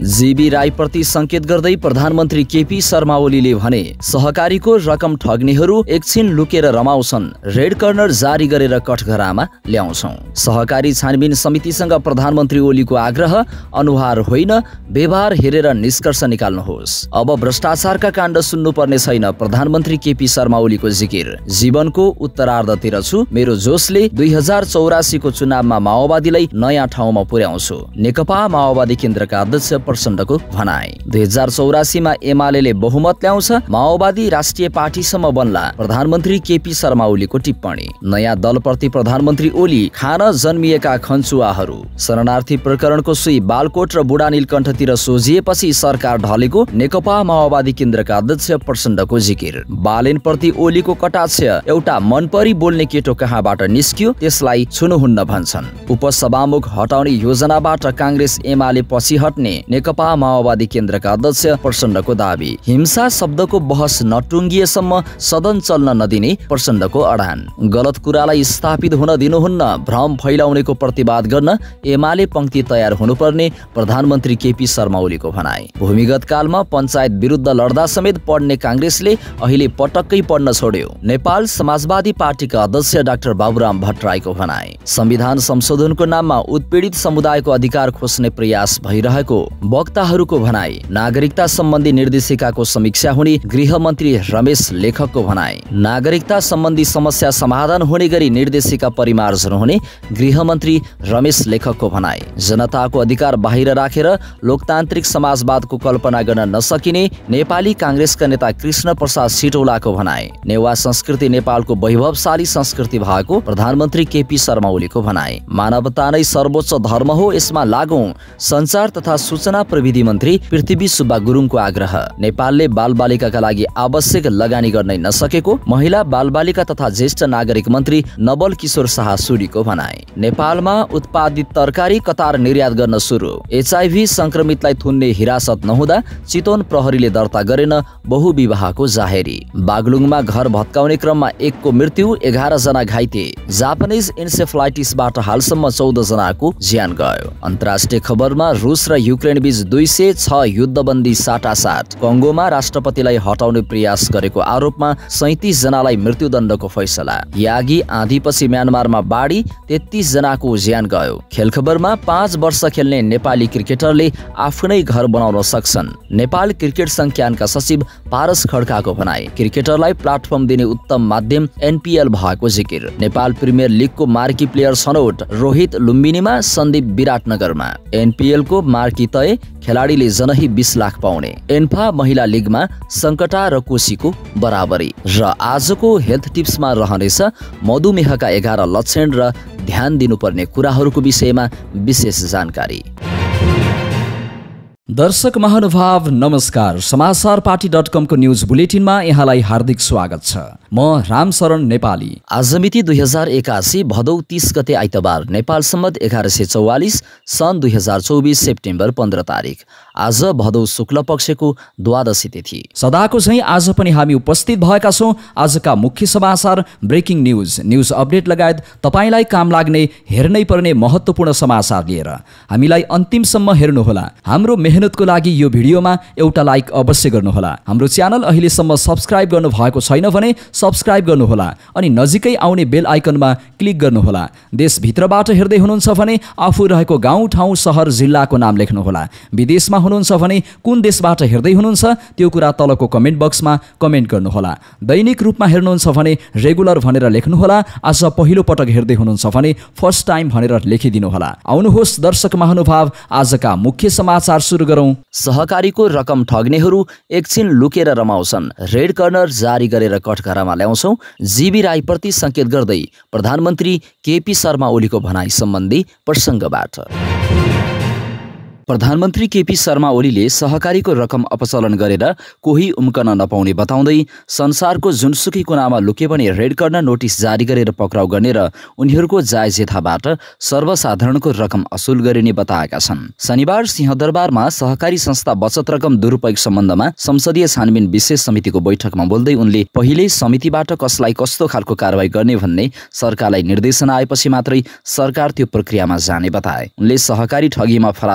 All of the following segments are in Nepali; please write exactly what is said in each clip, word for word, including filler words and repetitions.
जीबी राईप्रति संकेत गर्दै प्रधानमन्त्री केपी शर्मा ओलीले भने सहकारीको रकम ठग्नेहरू एकछिन लुकेर रमाउँछन्, रेड कर्नर जारी गरेर कठघरामा ल्याउँछौं। सहकारी छानबिन समितिसँग प्रधानमन्त्री ओलीको आग्रह, अनुहार होइन व्यवहार हेरेर निष्कर्ष निकाल्नुहोस्। अब भ्रष्टाचारका काण्ड सुन्नुपर्ने छैन, प्रधानमन्त्री केपी शर्मा ओलीको जिकिर। जीवनको उत्तरार्धतिर छु, मेरो जोशले दुई हजार चौरासी को चुनावमा माओवादीलाई नयाँ ठाउँमा पुर्याउँछु। नेकपा माओवादी केन्द्रका अध्यक्ष प्रचण्डको भनाई। दुई हजार चौरासी मा एमाले बहुमत ल्याउँछ, माओवादी राष्ट्रिय पार्टीसम्म बन्ला, प्रधानमन्त्री केपी शर्मा ओलीको टिप्पणी। नयाँ दलप्रति प्रधानमन्त्री ओली, खान जन्मिएका खन्चुवाहरू। शरणार्थी प्रकरणको सुई बालकोट र बुढा नीलकण्ठतिर सोझिएपछि सरकार ढलेको नेकपा माओवादी केन्द्रका अध्यक्ष प्रचण्डको जिकिर। बालेनप्रति ओलीको कटाक्ष, एउटा मनपरी बोल्ने केटो कहाँबाट निस्कियो त्यसलाई छुनुहुन्न भन्छन्। उपसभामुख हटाउने योजनाबाट कांग्रेस एमाले पछि हट्ने नेकपा माओवादी केन्द्रका अध्यक्ष प्रचण्डको दाबी। हिंसा शब्दको बहस नटुङ्गिएसम्म सदन चल्न नदिने प्रचण्डको अडान। गलत कुरालाई स्थापित हुन दिनुहुन्न, भ्रम फैलाउनेको प्रतिवाद गर्न एमाले पंक्ति तयार हुनुपर्ने प्रधानमन्त्री केपी शर्मा ओलीको भनाई। भूमिगत कालमा पञ्चायत विरुद्ध लड्दा समेत पढ्ने कांग्रेसले अहिले पटक्कै पढ्न छोड्यो। नेपाल समाजवादी पार्टीका अध्यक्ष डाक्टर बाबुराम भट्टराईको भनाई। संविधान संशोधनको नाममा उत्पीडित समुदायको अधिकार खोज्ने प्रयास भइरहेको वक्ताहरूको भनाई। नागरिकता सम्बन्धी निर्देशिकाको समीक्षा हुने गृहमन्त्री रमेश लेखकको भनाई। नागरिकता सम्बन्धी समस्या समाधान हुने गरी निर्देशिका परिमार्जन हुने गृहमन्त्री रमेश लेखकको भनाई। जनताको अधिकार बाहिर राखेर लोकतान्त्रिक समाजवादको कल्पना गर्न नसकिने नेपाली कांग्रेसका नेता कृष्ण प्रसाद सिटौलाको भनाई। नेवा संस्कृति नेपालको वैभवशाली संस्कृति भएको प्रधानमन्त्री केपी शर्मा ओलीको भनाई। मानवता नै सर्वोच्च धर्म हो, यसमा लागौं, सञ्चार तथा सूचना प्रविधि मन्त्री पृथ्वी सुब्बा गुरुङको आग्रह। नेपालले बालबालिकाका लागि आवश्यक लगानी गर्नै नसकेको महिला बालबालिका तथा ज्येष्ठ नागरिक मन्त्री नवल किशोर शाह सुरीको भनाई। नेपालमा उत्पादित तरकारी कतार निर्यात गर्न सुरु। एचआईभी संक्रमितलाई थुन्ने हिरासत नहुँदा चितवन प्रहरीले दर्ता गरेन बहुविवाहको जाहेरी। बागलुङमा घर भत्काउने क्रममा एकको मृत्यु, एघार जना घाइते। जापानिज इन्सेफ्लाइटिसबाट हालसम्म चौध जनाको ज्यान गयो। अन्तर्राष्ट्रिय खबरमा रुस र युक्रेन बीच दुई सय छ युद्धबन्दी साटासाट। कङ्गोमा राष्ट्रपतिलाई हटाउने प्रयास गरेको आरोपमा सैतिस जनालाई मृत्युदण्डको फैसला। यागी आँधीपछि म्यानमारमा बाढी, तेत्तीस जनाको ज्यान गयो। खेल खबरमा पाँच वर्ष खेल्ने नेपाली क्रिकेटरले आफ्नै घर बनाउन सक्छन्, नेपाल क्रिकेट संज्ञानका सचिव पारस खड्काको भनाई। क्रिकेटरलाई प्लाटफर्म दिने उत्तम माध्यम एनपीएल भएको जिकिर। नेपाल प्रिमियर लिगको मार्की प्लेयर छनौट, रोहित लुम्बिनीमा, सन्दीप विराटनगरमा। एनपीएल को मार्की तय, खेलाडीले जनही बीस लाख पाउने। एन्फा महिला लिगमा संकटा र कोशीको बराबरी। र आजको हेल्थ टिप्समा रहनेछ मधुमेहका एघार लक्षण र ध्यान दिनुपर्ने कुराहरूको विषयमा विशेष जानकारी। दर्शक महानुभाव नमस्कार, समाचार पार्टी डट कम को न्यूज बुलेटिनमा यहाँलाई हार्दिक स्वागत छ। म रामशरण नेपाली। आज मिति दुई हजार एकासी भदौ तीस गते आइतबार, नेपाल सम्मत एघार सय चौवालिस सन् दुई हजार चौबिस सेप्टेम्बर पन्ध्र तारिक। आज भदौ शुक्ल पक्षको द्वादशी तिथि। सदाको झैं आज पनि हामी उपस्थित भएका छौं आजका मुख्य समाचार, ब्रेकिङ न्यूज, न्यूज अपडेट लगायत तपाईलाई काम लाग्ने, हेर्नै पर्ने महत्त्वपूर्ण समाचार लिएर। हामीलाई अन्तिमसम्म हेर्नुहोला। हाम्रो मेहनतको लागि यो भिडियोमा एउटा लाइक अवश्य गर्नुहोला। हाम्रो च्यानल अहिलेसम्म सब्स्क्राइब गर्नु भएको छैन भने सब्स्क्राइब गर्नुहोला अनि नजिकै आउने बेल आइकनमा क्लिक गर्नुहोला। देशभित्रबाट हेर्दै हुनुहुन्छ भने आफू रहेको गाउँ ठाउँ सहर जिल्लाको नाम लेख्नुहोला। विदेशमा हुनुहुन्छ भने कुन देशबाट हेर्दै हुनुहुन्छ त्यो कुरा तलको कमेन्ट बक्समा कमेन्ट गर्नुहोला। दैनिक रूपमा हेर्नुहुन्छ भने रेगुलर भनेर लेख्नुहोला। आज पहिलो पटक हेर्दै हुनुहुन्छ भने फर्स्ट टाइम भनेर लेखिदिनुहोला। आउनुहोस् दर्शक महानुभाव, आजका मुख्य समाचार सुरु गरौं। सहकारीको रकम ठग्नेहरू एकछिन लुकेर रमाउँछन्, रेड कर्नर जारी गरेर कठघरामा ल्याउँछौं। जीबी राईप्रति संकेत गर्दै प्रधानमन्त्री केपी शर्मा ओलीको भनाई सम्बन्धी प्रसङ्गबाट। प्रधानमन्त्री केपी शर्मा ओलीले सहकारीको रकम अपचलन गरेर कोही उम्कन नपाउने बताउँदै संसारको जुनसुकै कुनामा लुके पनि रेड कर्नर नोटिस जारी गरेर पक्राउ गर्ने र उनीहरूको जायज हितबाट सर्वसाधारणको रकम असुल गरिने बताएका छन्। शनिबार सिंहदरबारमा सहकारी संस्था बचत रकम दुरुपयोग सम्बन्धमा संसदीय छानबिन विशेष समितिको बैठकमा बोल्दै उनले पहिले समितिबाट कसलाई कस्तो खालको कारबाही गर्ने भन्ने सरकारलाई निर्देशन आएपछि मात्रै सरकार त्यो प्रक्रियामा जाने बताए। उनले सहकारी ठगीमा फरार भएका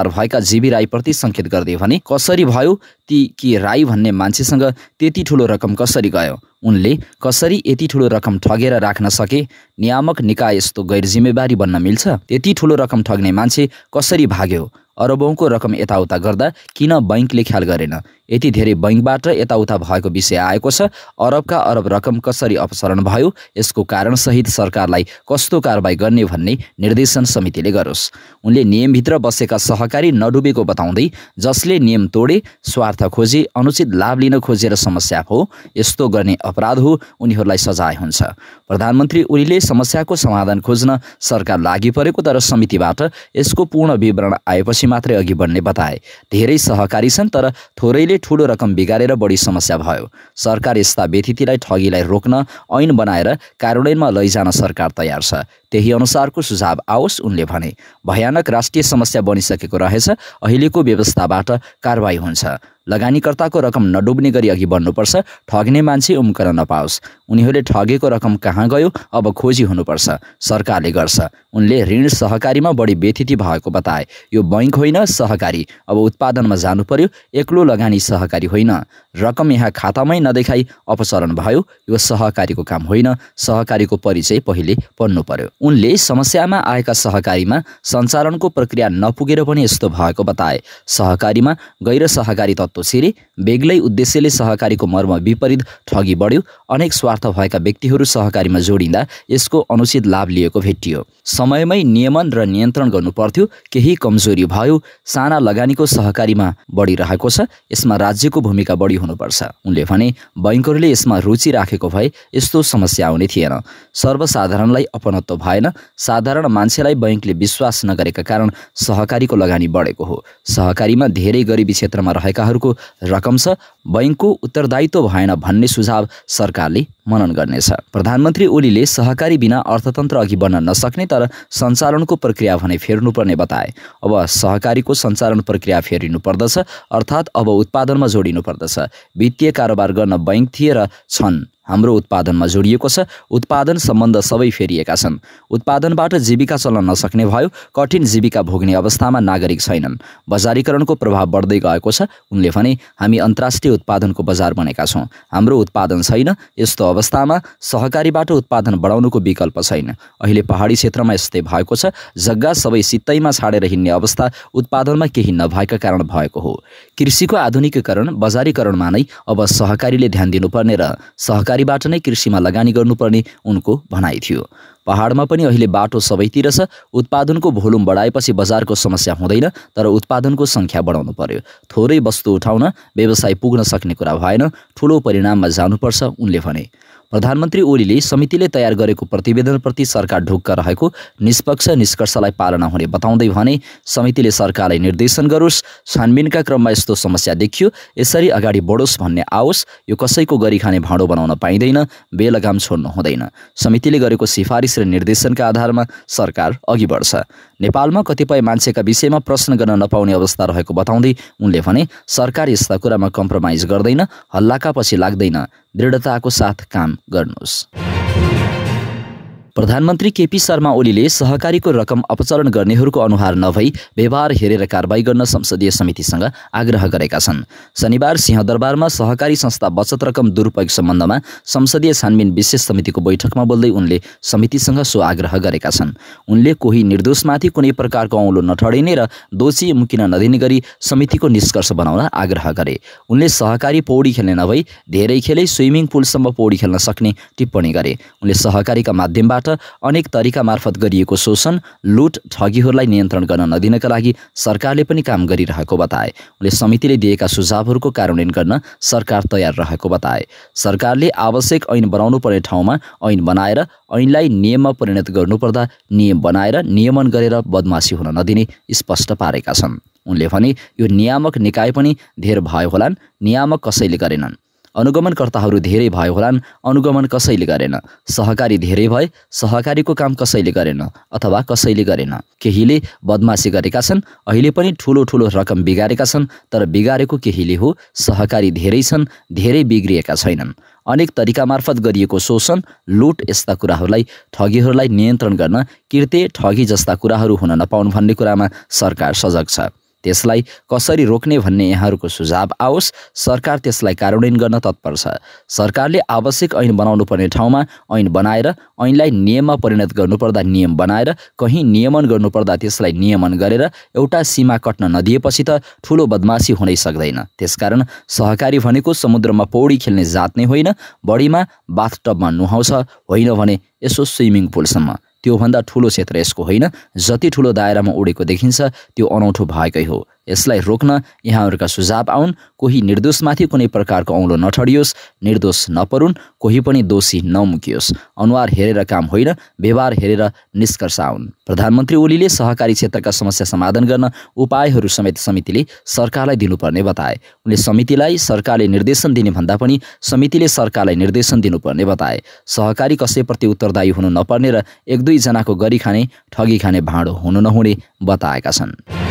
जीबी राईप्रति संकेत गर्दै भने कसरी भयो ती कि राई भन्ने मान्छेसँग त्यति ठुलो रकम कसरी गयो? उनले कसरी यति ठुलो रकम ठगेर राख्न सके? नियामक निकाय यस्तो गैर जिम्मेवारी बन्न मिल्छ? त्यति ठुलो रकम ठग्ने मान्छे कसरी भाग्यो? अरबौंको रकम यताउता गर्दा किन बैंकले ख्याल गरेन? यति धेरै बैंकबाट यताउता भएको विषय आएको छ। अरबका अरब रकम कसरी अपसरण भयो? यसको कारणसहित सरकारलाई कस्तो कारबाही गर्ने भन्ने निर्देशन समितिले गरोस्। उनले नियमभित्र बसेका सहकारी नडुबेको बताउँदै जसले नियम तोडे, स्वार्थ खोजे, अनुचित लाभ लिन खोजेर समस्या हो, यस्तो गर्ने अपराध हो, उनीहरूलाई सजाय हुन्छ। प्रधानमन्त्री ओलीले समस्याको समाधान खोज्न सरकार लागि परेको, तर समितिबाट यसको पूर्ण विवरण आएपछि मात्रै अघि बढ्ने बताए। धेरै सहकारी छन्, तर थोरैले ठूलो रकम बिगारेर बढी समस्या भयो। सरकार यस्ता व्यतिथिलाई ठगीलाई रोक्न ऐन बनाएर कार्यान्वयनमा लैजान सरकार तयार छ। त्यही अनुसारको सुझाव आओस्, उनले भने। भयानक राष्ट्रिय समस्या बनिसकेको रहेछ। अहिलेको व्यवस्थाबाट कारबाही हुन्छ। लगानीकर्ताको रकम नडुब्ने गरी अघि बढ्नुपर्छ। ठग्ने मान्छे उम्कन नपाओस्। उनीहरूले ठगेको रकम कहाँ गयो अब खोजी हुनुपर्छ। सरकारले गर्छ। उनले ऋण सहकारीमा बढी व्यतिथि भएको बताए। यो बैंक होइन, सहकारी। अब उत्पादनमा जानु पर्यो। एक्लो लगानी सहकारी होइन। रकम यहाँ खातामै नदेखाई अपसरण भयो। यो सहकारीको काम होइन। सहकारीको परिचय पहिले पढ्नु पर्यो। उनले समस्यामा आएका सहकारीमा सञ्चालनको प्रक्रिया नपुगेर पनि यस्तो भएको बताए। सहकारीमा गैर सहकारी तत्त्व छिरे, बेग्लै उद्देश्यले सहकारीको मर्म विपरीत ठगी बढ्यो। अनेक स्वार्थ भएका व्यक्तिहरू सहकारीमा जोडिँदा यसको अनुचित लाभ लिएको भेटियो। समयमै नियमन र नियन्त्रण गर्नु पर्थ्यो। केही कमजोरी भयो। साना लगानीको सहकारीमा बढिरहेको छ। यसमा राज्यको भूमिका बढी हुनुपर्छ। उनले भने बैंकहरूले यसमा रुचि राखेको भए यस्तो समस्या आउने थिएन। सर्वसाधारणलाई अपनत्व भएन। साधारण मान्छेलाई बैंकले विश्वास नगरेका कारण सहकारीको लगानी बढेको हो। सहकारीमा धेरै गरिबी क्षेत्रमा रहेकाहरूको रकम छ। बैंकको उत्तरदायित्व भएन भन्ने सुझाव सरकारले मनन गर्नेछ। प्रधानमन्त्री ओलीले सहकारी बिना अर्थतन्त्र अघि बढ्न नसक्ने, तर सञ्चालनको प्रक्रिया भने फेर्नुपर्ने बताए। अब सहकारीको सञ्चालन प्रक्रिया फेरिनु पर्दछ, अर्थात् अब उत्पादनमा जोडिनु पर्दछ। वित्तीय कारोबार गर्न बैंक थिए र छन्। हाम्रो उत्पादनमा जोडिएको छ। उत्पादन सम्बन्ध सबै फेरिएका छन्। उत्पादनबाट जीविका चल्न नसक्ने भयो। कठिन जीविका भोग्ने अवस्थामा नागरिक छैनन्। बजारीकरणको प्रभाव बढ्दै गएको छ। उनले भने हामी अन्तर्राष्ट्रिय उत्पादनको बजार बनेका छौँ। हाम्रो उत्पादन छैन। यस्तो अवस्थामा सहकारीबाट उत्पादन बढाउनुको विकल्प छैन। अहिले पहाडी क्षेत्रमा यस्तै भएको छ। जग्गा सबै सित्तैमा छाडेर हिँड्ने अवस्था उत्पादनमा केही नभएका कारण भएको हो। कृषिको आधुनिकीकरण, बजारीकरणमा नै अब सहकारीले ध्यान दिनुपर्ने र सहकारी बाट नै कृषिमा लगानी गर्नुपर्ने उनको भनाइ थियो। पहाडमा पनि अहिले बाटो सबैतिर छ। उत्पादनको भोल्युम बढाएपछि बजारको समस्या हुँदैन, तर उत्पादनको सङ्ख्या बढाउनु पर्यो। थोरै वस्तु उठाउन व्यवसाय पुग्न सक्ने कुरा भएन। ठुलो परिणाममा जानुपर्छ, उनले भने। प्रधानमन्त्री ओलीले समितिले तयार गरेको प्रतिवेदनप्रति सरकार ढुक्क रहेको, निष्पक्ष निष्कर्षलाई पालना हुने बताउँदै भने समितिले सरकारलाई निर्देशन गरोस्। छानबिनका क्रममा यस्तो समस्या देखियो, यसरी अगाडि बढोस् भन्ने आओस्। यो कसैको गरी खाने भाँडो बनाउन पाइँदैन। बेलगाम छोड्नु हुँदैन। समितिले गरेको सिफारिस र निर्देशनका आधारमा सरकार अघि बढ्छ। नेपालमा कतिपय मान्छेका विषयमा प्रश्न गर्न नपाउने अवस्था रहेको बताउँदै उनले भने सरकार यस्ता कुरामा कम्प्रोमाइज गर्दैन। हल्लाका पछि लाग्दैन। दृढताको साथ काम गर्नुहोस्। प्रधानमन्त्री केपी शर्मा ओलीले सहकारीको रकम अपचरण गर्नेहरूको अनुहार नभई व्यवहार हेरेर कारबाही गर्न संसदीय समितिसँग आग्रह गरेका छन्। शनिबार सिंहदरबारमा सहकारी संस्था बचत रकम दुरुपयोग सम्बन्धमा संसदीय छानबिन विशेष समितिको बैठकमा बोल्दै उनले समितिसँग सो आग्रह गरेका छन्। उनले कोही निर्दोषमाथि कुनै प्रकारको औँलो नठडिने र दोषी मुकिन नदिने गरी समितिको निष्कर्ष बनाउन आग्रह गरे। उनले सहकारी पौडी खेल्ने नभई धेरै खेलै स्विमिङ पुलसम्म पौडी खेल्न सक्ने टिप्पणी गरे। उनले सहकारीका माध्यमबाट अनेक तरिका मार्फत गरिएको शोषण, लुट, ठगीहरूलाई नियन्त्रण गर्न नदिनका लागि सरकारले पनि काम गरिरहेको बताए। उनले समितिले दिएका सुझावहरूको कार्यान्वयन गर्न सरकार तयार रहेको बताए। सरकारले आवश्यक ऐन बनाउनु पर्ने ठाउँमा ऐन बनाएर ऐनलाई नियममा परिणत गर्नुपर्दा नियम बनाएर नियमन गरेर बदमासी हुन नदिने स्पष्ट पारेका छन्। उनले भने यो नियामक निकाय पनि धेर भयो होलान्, नियामक कसैले गरेनन्। अनुगमनकर्ताहरू धेरै भयो होलान्, अनुगमन कसैले गरेन। सहकारी धेरै भए, सहकारीको काम कसैले गरेन अथवा कसैले गरेन। केहीले बदमासी गरेका छन्। अहिले पनि ठुलो ठुलो रकम बिगारेका छन्, तर बिगारेको केहीले हो। सहकारी धेरै छन्, धेरै बिग्रिएका छैनन्। अनेक तरिका मार्फत गरिएको शोषण, लुट यस्ता कुराहरूलाई, ठगीहरूलाई नियन्त्रण गर्न किर्ते, ठगी जस्ता कुराहरू हुन नपाउन् भन्ने कुरामा सरकार सजग छ। त्यसलाई कसरी रोक्ने भन्ने यहाँहरूको सुझाव आओस्। सरकार त्यसलाई कार्यान्वयन गर्न तत्पर छ। सरकारले आवश्यक ऐन बनाउनु पर्ने ठाउँमा ऐन बनाएर, ऐनलाई नियममा परिणत गर्नुपर्दा नियम बनाएर, कहीँ नियमन गर्नुपर्दा त्यसलाई नियमन गरेर एउटा सीमा कट्न नदिएपछि त ठुलो बदमासी हुनै सक्दैन। त्यसकारण सहकारी भनेको समुद्रमा पौडी खेल्ने जात नै होइन, बढीमा बाथटबमा नुहाउँछ, होइन भने यसो स्विमिङ पुलसम्म। त्योभन्दा ठुलो क्षेत्र यसको होइन। जति ठुलो दायरामा उडेको देखिन्छ त्यो अनौठो भएकै हो। यसलाई रोक्न यहाँहरूका सुझाव आउन्। कोही निर्दोषमाथि कुनै प्रकारको औँलो नठडियोस्, निर्दोष नपरुन्, कोही पनि दोषी नमुकियोस्। अनुहार हेरेर काम होइन, व्यवहार हेरेर निष्कर्ष आउन्। प्रधानमन्त्री ओलीले सहकारी क्षेत्रका समस्या समाधान गर्न उपायहरू समेत समितिले सरकारलाई दिनुपर्ने बताए। उनले समितिलाई सरकारले निर्देशन दिने भन्दा पनि समितिले सरकारलाई निर्देशन दिनुपर्ने बताए। सहकारी कसैप्रति उत्तरदायी हुनु नपर्ने र एक दुई जनाको गरी खाने, ठगी खाने भाँडो हुनु नहुने बताएका छन्।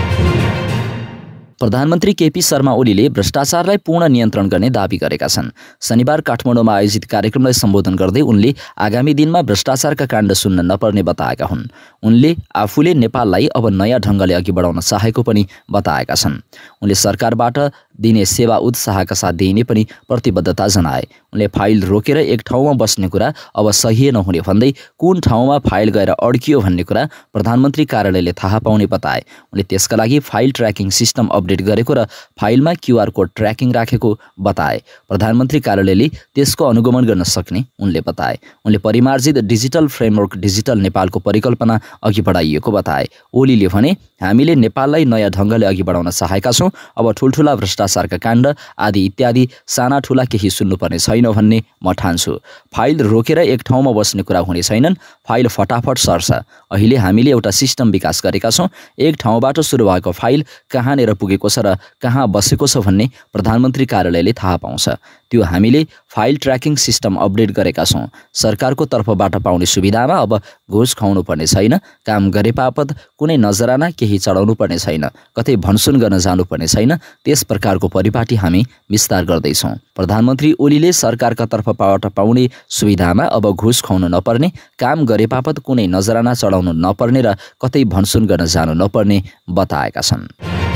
प्रधानमन्त्री केपी शर्मा ओलीले भ्रष्टाचारलाई पूर्ण नियन्त्रण गर्ने दाबी गरेका छन्। शनिबार काठमाडौँमा आयोजित कार्यक्रमलाई सम्बोधन गर्दै उनले आगामी दिनमा भ्रष्टाचारका काण्ड सुन्न नपर्ने बताएका हुन्। उनले आफूले नेपाललाई अब नयाँ ढङ्गले अघि बढाउन चाहेको पनि बताएका छन्। उनले सरकारबाट दिने सेवा उत्साहका साथ दिइने पनि प्रतिबद्धता जनाए। उनले फाइल रोकेर एक ठाउँमा बस्ने कुरा अब सही नहुने भन्दै कुन ठाउँमा फाइल गएर अड्कियो भन्ने कुरा प्रधानमन्त्री कार्यालयले थाहा पाउने बताए। उनले त्यसका लागि फाइल ट्र्याकिङ सिस्टम अपडेट गरेको र फाइलमा क्युआर कोड ट्र्याकिङ राखेको बताए। प्रधानमन्त्री कार्यालयले त्यसको अनुगमन गर्न सक्ने उनले बताए। उनले परिमार्जित डिजिटल फ्रेमवर्क डिजिटल नेपालको परिकल्पना अघि बढाइएको बताए। ओलीले भने, हामीले नेपाललाई नयाँ ढङ्गले अघि बढाउन चाहेका छौँ। अब ठुल्ठुला भ्रष्टाचारका काण्ड आदि इत्यादि साना ठुला केही सुन्नुपर्ने छैन भन्ने म ठान्छु। फाइल रोकेर एक ठाउँमा बस्ने कुरा हुने छैनन्। फाइल फटाफट सर्छ। अहिले हामीले एउटा सिस्टम विकास गरेका छौँ। एक ठाउँबाट सुरु भएको फाइल कहाँनिर पुगेको छ र कहाँ बसेको छ भन्ने प्रधानमन्त्री कार्यालयले थाहा पाउँछ। त्यो हामीले फाइल ट्र्याकिङ सिस्टम अपडेट गरेका छौँ। सरकारको तर्फबाट पाउने सुविधामा अब घुस खुवाउनु पर्ने छैन। काम गरे बापत कुनै नजराना केही चढाउनु पर्ने छैन। कतै भनसुन गर्न जानुपर्ने छैन। त्यस प्रकारको परिपाटी हामी विस्तार गर्दैछौँ। प्रधानमन्त्री ओलीले सरकारका तर्फबाट पाउने सुविधामा अब घुस खुवाउनु नपर्ने, काम गरे बापत कुनै नजराना चढाउनु नपर्ने र कतै भनसुन गर्न जानु नपर्ने बताएका छन्।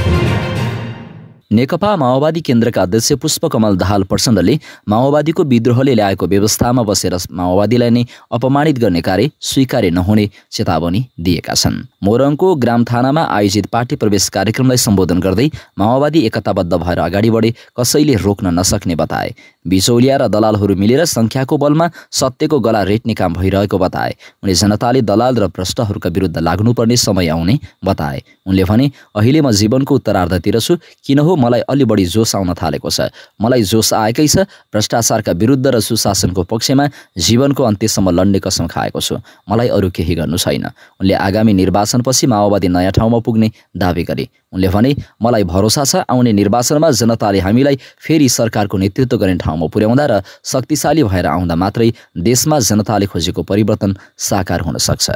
नेकपा माओवादी केन्द्रका अध्यक्ष पुष्पकमल दाहाल प्रचण्डले माओवादीको विद्रोहले ल्याएको व्यवस्थामा बसेर माओवादीलाई नै अपमानित गर्ने कार्य स्वीकार्य नहुने चेतावनी दिएका छन्। मोरङको ग्राम थानामा आयोजित पार्टी प्रवेश कार्यक्रमलाई सम्बोधन गर्दै माओवादी एकताबद्ध भएर अगाडि बढे कसैले रोक्न नसक्ने बताए। बिचौलिया र दलालहरू मिलेर सङ्ख्याको बलमा सत्यको गला रेट्ने काम भइरहेको बताए। उनले जनताले दलाल र भ्रष्टहरूका विरुद्ध लाग्नुपर्ने समय आउने बताए। उनले भने, अहिले म जीवनको उत्तरार्धतिर छु। किन हो मलाई अलि बढी जोस आउन थालेको छ। मलाई जोस आएकै छ। भ्रष्टाचारका विरुद्ध र सुशासनको पक्षमा जीवनको अन्त्यसम्म लड्ने कसम खाएको छु। मलाई अरू केही गर्नु छैन। उनले आगामी निर्वाचनपछि माओवादी नयाँ ठाउँमा पुग्ने दावी गरे। उनले भने, मलाई भरोसा छ आउने निर्वाचनमा जनताले हामीलाई फेरि सरकारको नेतृत्व गर्ने ठाउँमा पुर्याउँदा र शक्तिशाली भएर आउँदा मात्रै देशमा जनताले खोजेको परिवर्तन साकार हुन सक्छ।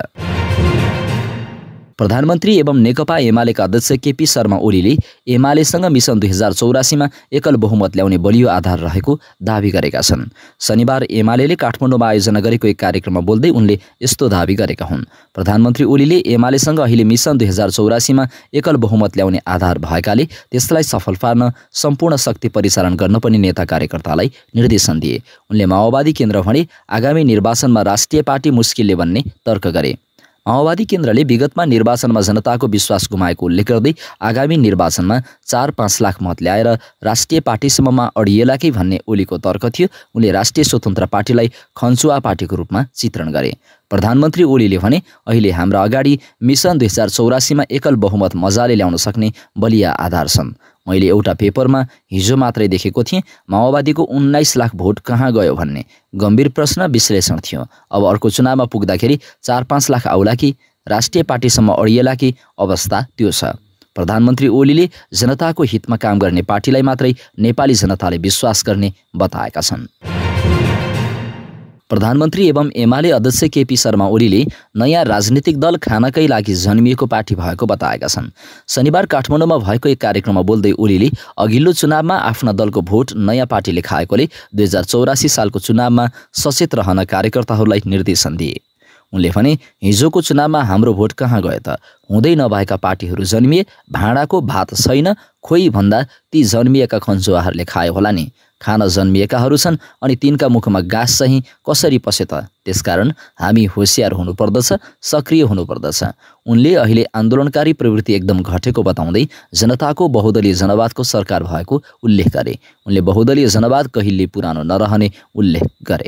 प्रधानमन्त्री एवं नेकपा एमालेका अध्यक्ष केपी शर्मा ओलीले एमालेसँग मिसन दुई हजार चौरासीमा एकल बहुमत ल्याउने बलियो आधार रहेको दावी गरेका छन्। शनिबार एमालेले काठमाडौँमा आयोजना गरेको एक कार्यक्रममा बोल्दै उनले यस्तो दावी गरेका हुन्। प्रधानमन्त्री ओलीले एमालेसँग अहिले मिसन दुई हजार चौरासीमा एकल बहुमत ल्याउने आधार भएकाले त्यसलाई सफल पार्न सम्पूर्ण शक्ति परिचालन गर्न पनि नेता कार्यकर्तालाई निर्देशन दिए। उनले माओवादी केन्द्र भने आगामी निर्वाचनमा राष्ट्रिय पार्टी मुस्किलले बन्ने तर्क गरे। माओवादी केन्द्रले विगतमा निर्वाचनमा जनताको विश्वास गुमाएको उल्लेख गर्दै आगामी निर्वाचनमा चार पाँच लाख मत ल्याएर राष्ट्रिय पार्टीसम्ममा अडिएलाकै भन्ने ओलीको तर्क थियो। उनले राष्ट्रिय स्वतन्त्र पार्टीलाई खन्चुवा पार्टीको रूपमा चित्रण गरे। प्रधानमन्त्री ओलीले भने, अहिले हाम्रा अगाडि मिसन दुई हजार चौरासीमा एकल बहुमत मजाले ल्याउन सक्ने बलिया आधार छन्। मैले एउटा पेपरमा हिजो मात्रै देखेको थिएँ, माओवादीको उन्नाइस लाख भोट कहाँ गयो भन्ने गम्भीर प्रश्न विश्लेषण थियो। अब अर्को चुनावमा पुग्दाखेरि चार पाँच लाख आउला कि राष्ट्रिय पार्टीसम्म अडिएला कि अवस्था त्यो छ। प्रधानमन्त्री ओलीले जनताको हितमा काम गर्ने पार्टीलाई मात्रै नेपाली जनताले विश्वास गर्ने बताएका छन्। प्रधानमन्त्री एवं एमाले अध्यक्ष केपी शर्मा ओलीले नयाँ राजनीतिक दल खानकै लागि जन्मिएको पार्टी भएको बताएका छन्। शनिबार काठमाडौँमा भएको एक कार्यक्रममा बोल्दै ओलीले अघिल्लो चुनावमा आफ्ना दलको भोट नयाँ पार्टीले खाएकोले दुई हजार चौरासी सालको चुनावमा सचेत रहन कार्यकर्ताहरूलाई निर्देशन दिए। उनले भने हिजोको चुनावमा हाम्रो भोट कहाँ गयो त? हुँदै नभएका पार्टीहरू जन्मिए, भाँडाको भात छैन खोइ भन्दा ती जन्मिएका खन्चुवाहरूले खायो होला नि। खान जन्मिएकाहरू छन् अनि तिनका मुखमा गाँस चाहिँ कसरी पसे त? त्यसकारण हामी होसियार हुनुपर्दछ, सक्रिय हुनुपर्दछ। उनले अहिले आन्दोलनकारी प्रवृत्ति एकदम घटेको बताउँदै जनताको बहुदलीय जनवादको सरकार भएको उल्लेख गरे। उनले बहुदलीय जनवाद कहिल्यै पुरानो नरहने उल्लेख गरे।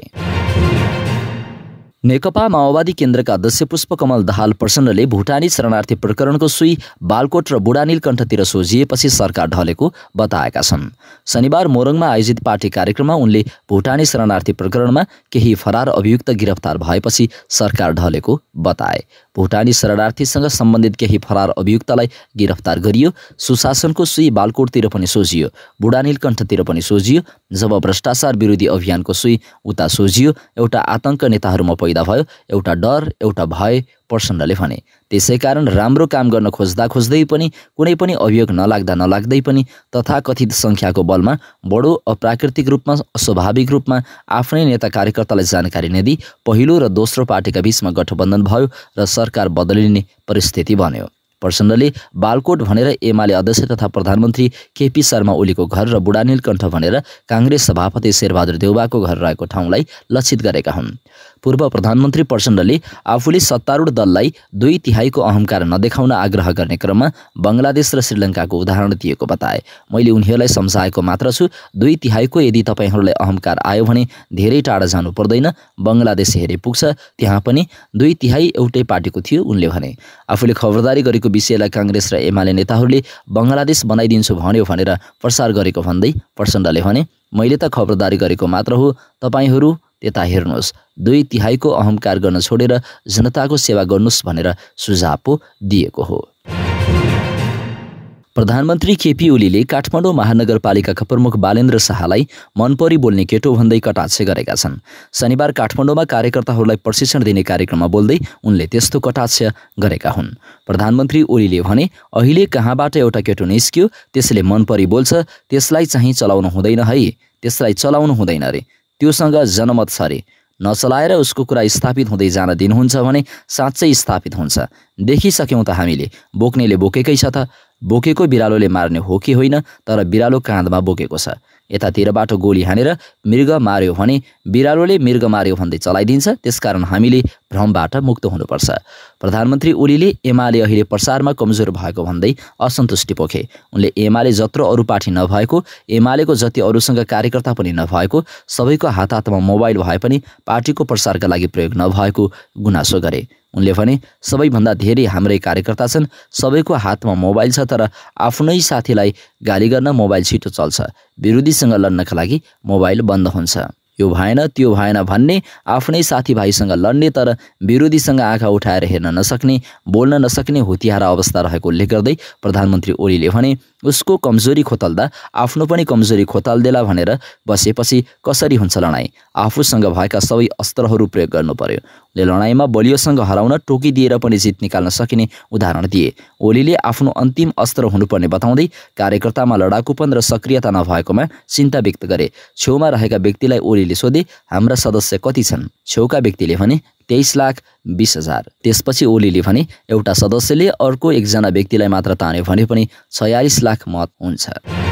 नेकपा माओवादी केन्द्रका अध्यक्ष पुष्पकमल दाहाल प्रचण्डले भुटानी शरणार्थी प्रकरणको सुई बालकोट र बुढानीलकण्ठतिर सोझिएपछि सरकार ढलेको बताएका छन्। शनिबार मोरङमा आयोजित पार्टी कार्यक्रममा उनले भुटानी शरणार्थी प्रकरणमा केही फरार अभियुक्त गिरफ्तार भएपछि सरकार ढलेको बताए। भुटानी शरणार्थीसँग सम्बन्धित केही फरार अभियुक्तलाई गिरफ्तार गरियो। सुशासनको सुई बालकोटतिर पनि सोझियो, बुढानीलकण्ठतिर पनि सोझियो। जब भ्रष्टाचार विरोधी अभियानको सुई उता सोझियो, एउटा आतंक नेताहरूमा पैदा भयो, एउटा डर, एउटा भय, प्रचण्डले भने। त्यसैकारण राम्रो काम गर्न खोज्दा खोज्दै पनि कुनै पनि अभियोग नलाग्दा नलाग्दै पनि तथाकथित सङ्ख्याको बलमा बडो अप्राकृतिक रूपमा, अस्वाभाविक रूपमा आफ्नै नेता कार्यकर्तालाई जानकारी नदिई पहिलो र दोस्रो पार्टीका बीचमा गठबन्धन भयो र सरकार बदलिने परिस्थिति बन्यो। प्रचण्डले बालकोट भनेर एमाले अध्यक्ष तथा प्रधानमन्त्री केपी शर्मा ओलीको घर र बुढानीलकण्ठ भनेर काङ्ग्रेस सभापति शेरबहादुर देउवाको घर रहेको ठाउँलाई लक्षित गरेका हुन्। पूर्व प्रधानमन्त्री प्रचण्डले आफूले सत्तारूढ दललाई दुई तिहाईको अहङ्कार नदेखाउन आग्रह गर्ने क्रममा बङ्गलादेश र श्रीलङ्काको उदाहरण दिएको बताए। मैले उनीहरूलाई सम्झाएको मात्र छु, दुई तिहाईको यदि तपाईँहरूलाई अहङ्कार आयो भने धेरै टाढा जानु पर्दैन, बङ्गलादेश हेरे पुग्छ, त्यहाँ पनि दुई तिहाई एउटै पार्टीको थियो उनले भने। आफूले खबरदारी गरेको विषयलाई काङ्ग्रेस र एमाले नेताहरूले बङ्गलादेश बनाइदिन्छु भन्यो भनेर प्रचार गरेको भन्दै प्रचण्डले भने, मैले त खबरदारी गरेको मात्र हो, तपाईँहरू त्यता हेर्नुहोस्, दुई तिहाईको अहङ्कार गर्न छोडेर जनताको सेवा गर्नुहोस् भनेर सुझाव पो दिएको हो। प्रधानमन्त्री केपी ओलीले काठमाडौँ महानगरपालिकाका प्रमुख बालेन्द्र शाहलाई मनपरी बोल्ने केटो भन्दै कटाक्ष गरेका छन्। शनिबार काठमाडौँमा कार्यकर्ताहरूलाई प्रशिक्षण दिने कार्यक्रममा बोल्दै उनले त्यस्तो कटाक्ष गरेका हुन्। प्रधानमन्त्री ओलीले भने, अहिले कहाँबाट एउटा केटो निस्क्यो, त्यसले मनपरी बोल्छ, त्यसलाई चाहिँ चलाउनु हुँदैन है, त्यसलाई चलाउनु हुँदैन रे, त्योसँग जनमत छ रे, नचलाएर उसको कुरा स्थापित हुँदै जान दिनुहुन्छ भने साँच्चै स्थापित हुन्छ। देखिसक्यौँ त हामीले, बोक्नेले बोकेकै छ त, बोकेको बिरालोले मार्ने हो कि होइन, तर बिरालो काँधमा बोकेको छ। यतातिरबाट गोली हानेर मृग मार्यो भने बिरालोले मृग मार्यो भन्दै चलाइदिन्छ, त्यसकारण हामीले भ्रमबाट मुक्त हुनुपर्छ। प्रधानमन्त्री ओलीले एमाले अहिले प्रचारमा कमजोर भएको भन्दै असन्तुष्टि पोखे। उनले एमाले जत्रो अरू पार्टी नभएको, एमालेको जति अरूसँग कार्यकर्ता पनि नभएको, सबैको हात हातमा मोबाइल भए पनि पार्टीको प्रचारका लागि प्रयोग नभएको गुनासो गरे। उनले भने, सबैभन्दा धेरै हाम्रै कार्यकर्ता छन्, सबैको हातमा मोबाइल छ, तर आफ्नै साथीलाई गाली गर्न मोबाइल छिटो चल्छ, विरोधीसँग लड्नका लागि मोबाइल बन्द हुन्छ। यो भएन त्यो भएन भन्ने, आफ्नै साथीभाइसँग लड्ने तर विरोधीसँग आँखा उठाएर हेर्न नसक्ने, बोल्न नसक्ने हुतियारा अवस्था रहेको उल्लेख गर्दै प्रधानमन्त्री ओलीले भने, उसको कमजोरी खोतल्दा आफ्नो पनि कमजोरी खोतल्देला भनेर बसेपछि कसरी हुन्छ लडाईँ? आफूसँग भएका सबै अस्त्रहरू प्रयोग गर्नु पर्यो। ले लडाईँमा बलियोसँग हराउन टोकिदिएर पनि जित निकाल्न सकिने उदाहरण दिए। ओलीले आफ्नो अन्तिम अस्त्र हुनुपर्ने बताउँदै कार्यकर्तामा लडाकुपन र सक्रियता नभएकोमा चिन्ता व्यक्त गरे। छेउमा रहेका व्यक्तिलाई ओलीले सोधे, हाम्रा सदस्य कति छन्? छेउका व्यक्तिले भने तेइस लाख बीस हजार। त्यसपछि ओलीले भने, एउटा सदस्यले अर्को एकजना व्यक्तिलाई मात्र तान्यो भने पनि छयालिस लाख मत हुन्छ।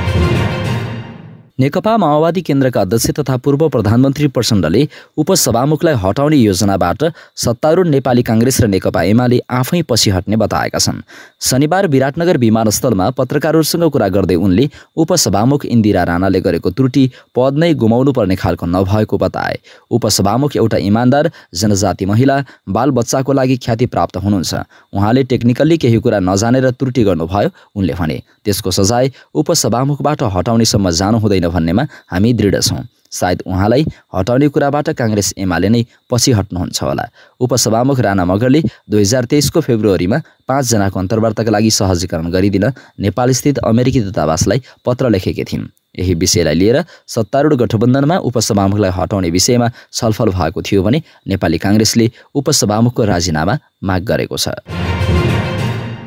नेकपा माओवादी केन्द्रका अध्यक्ष तथा पूर्व प्रधानमन्त्री प्रचण्डले उपसभामुखलाई हटाउने योजनाबाट सत्तारूढ नेपाली काङ्ग्रेस र नेकपा एमाले आफै पछि हट्ने बताएका छन्। शनिबार विराटनगर विमानस्थलमा पत्रकारहरूसँग कुरा गर्दै उनले उपसभामुख इन्दिरा राणाले गरेको त्रुटि पद नै गुमाउनु पर्ने खालको नभएको बताए। उपसभामुख एउटा इमान्दार जनजाति महिला, बालबच्चाको लागि ख्याति प्राप्त हुनुहुन्छ। उहाँले टेक्निकल्ली केही कुरा नजानेर त्रुटि गर्नुभयो उनले भने। त्यसको सजाय उपसभामुखबाट हटाउनेसम्म जानु हुँदैन भन्नेमा हामी दृढ छौँ। सायद उहाँलाई हटाउने कुराबाट काङ्ग्रेस एमाले नै पछि हट्नुहुन्छ होला। उपसभामुख राणा मगरले दुई हजार तेइसको फेब्रुअरीमा पाँचजनाको अन्तर्वार्ताका लागि सहजीकरण गरिदिन नेपालस्थित अमेरिकी दूतावासलाई पत्र लेखेकी थिइन्। यही विषयलाई लिएर सत्तारूढ गठबन्धनमा उपसभामुखलाई हटाउने विषयमा छलफल भएको थियो भने नेपाली काङ्ग्रेसले उपसभामुखको राजीनामा माग गरेको छ।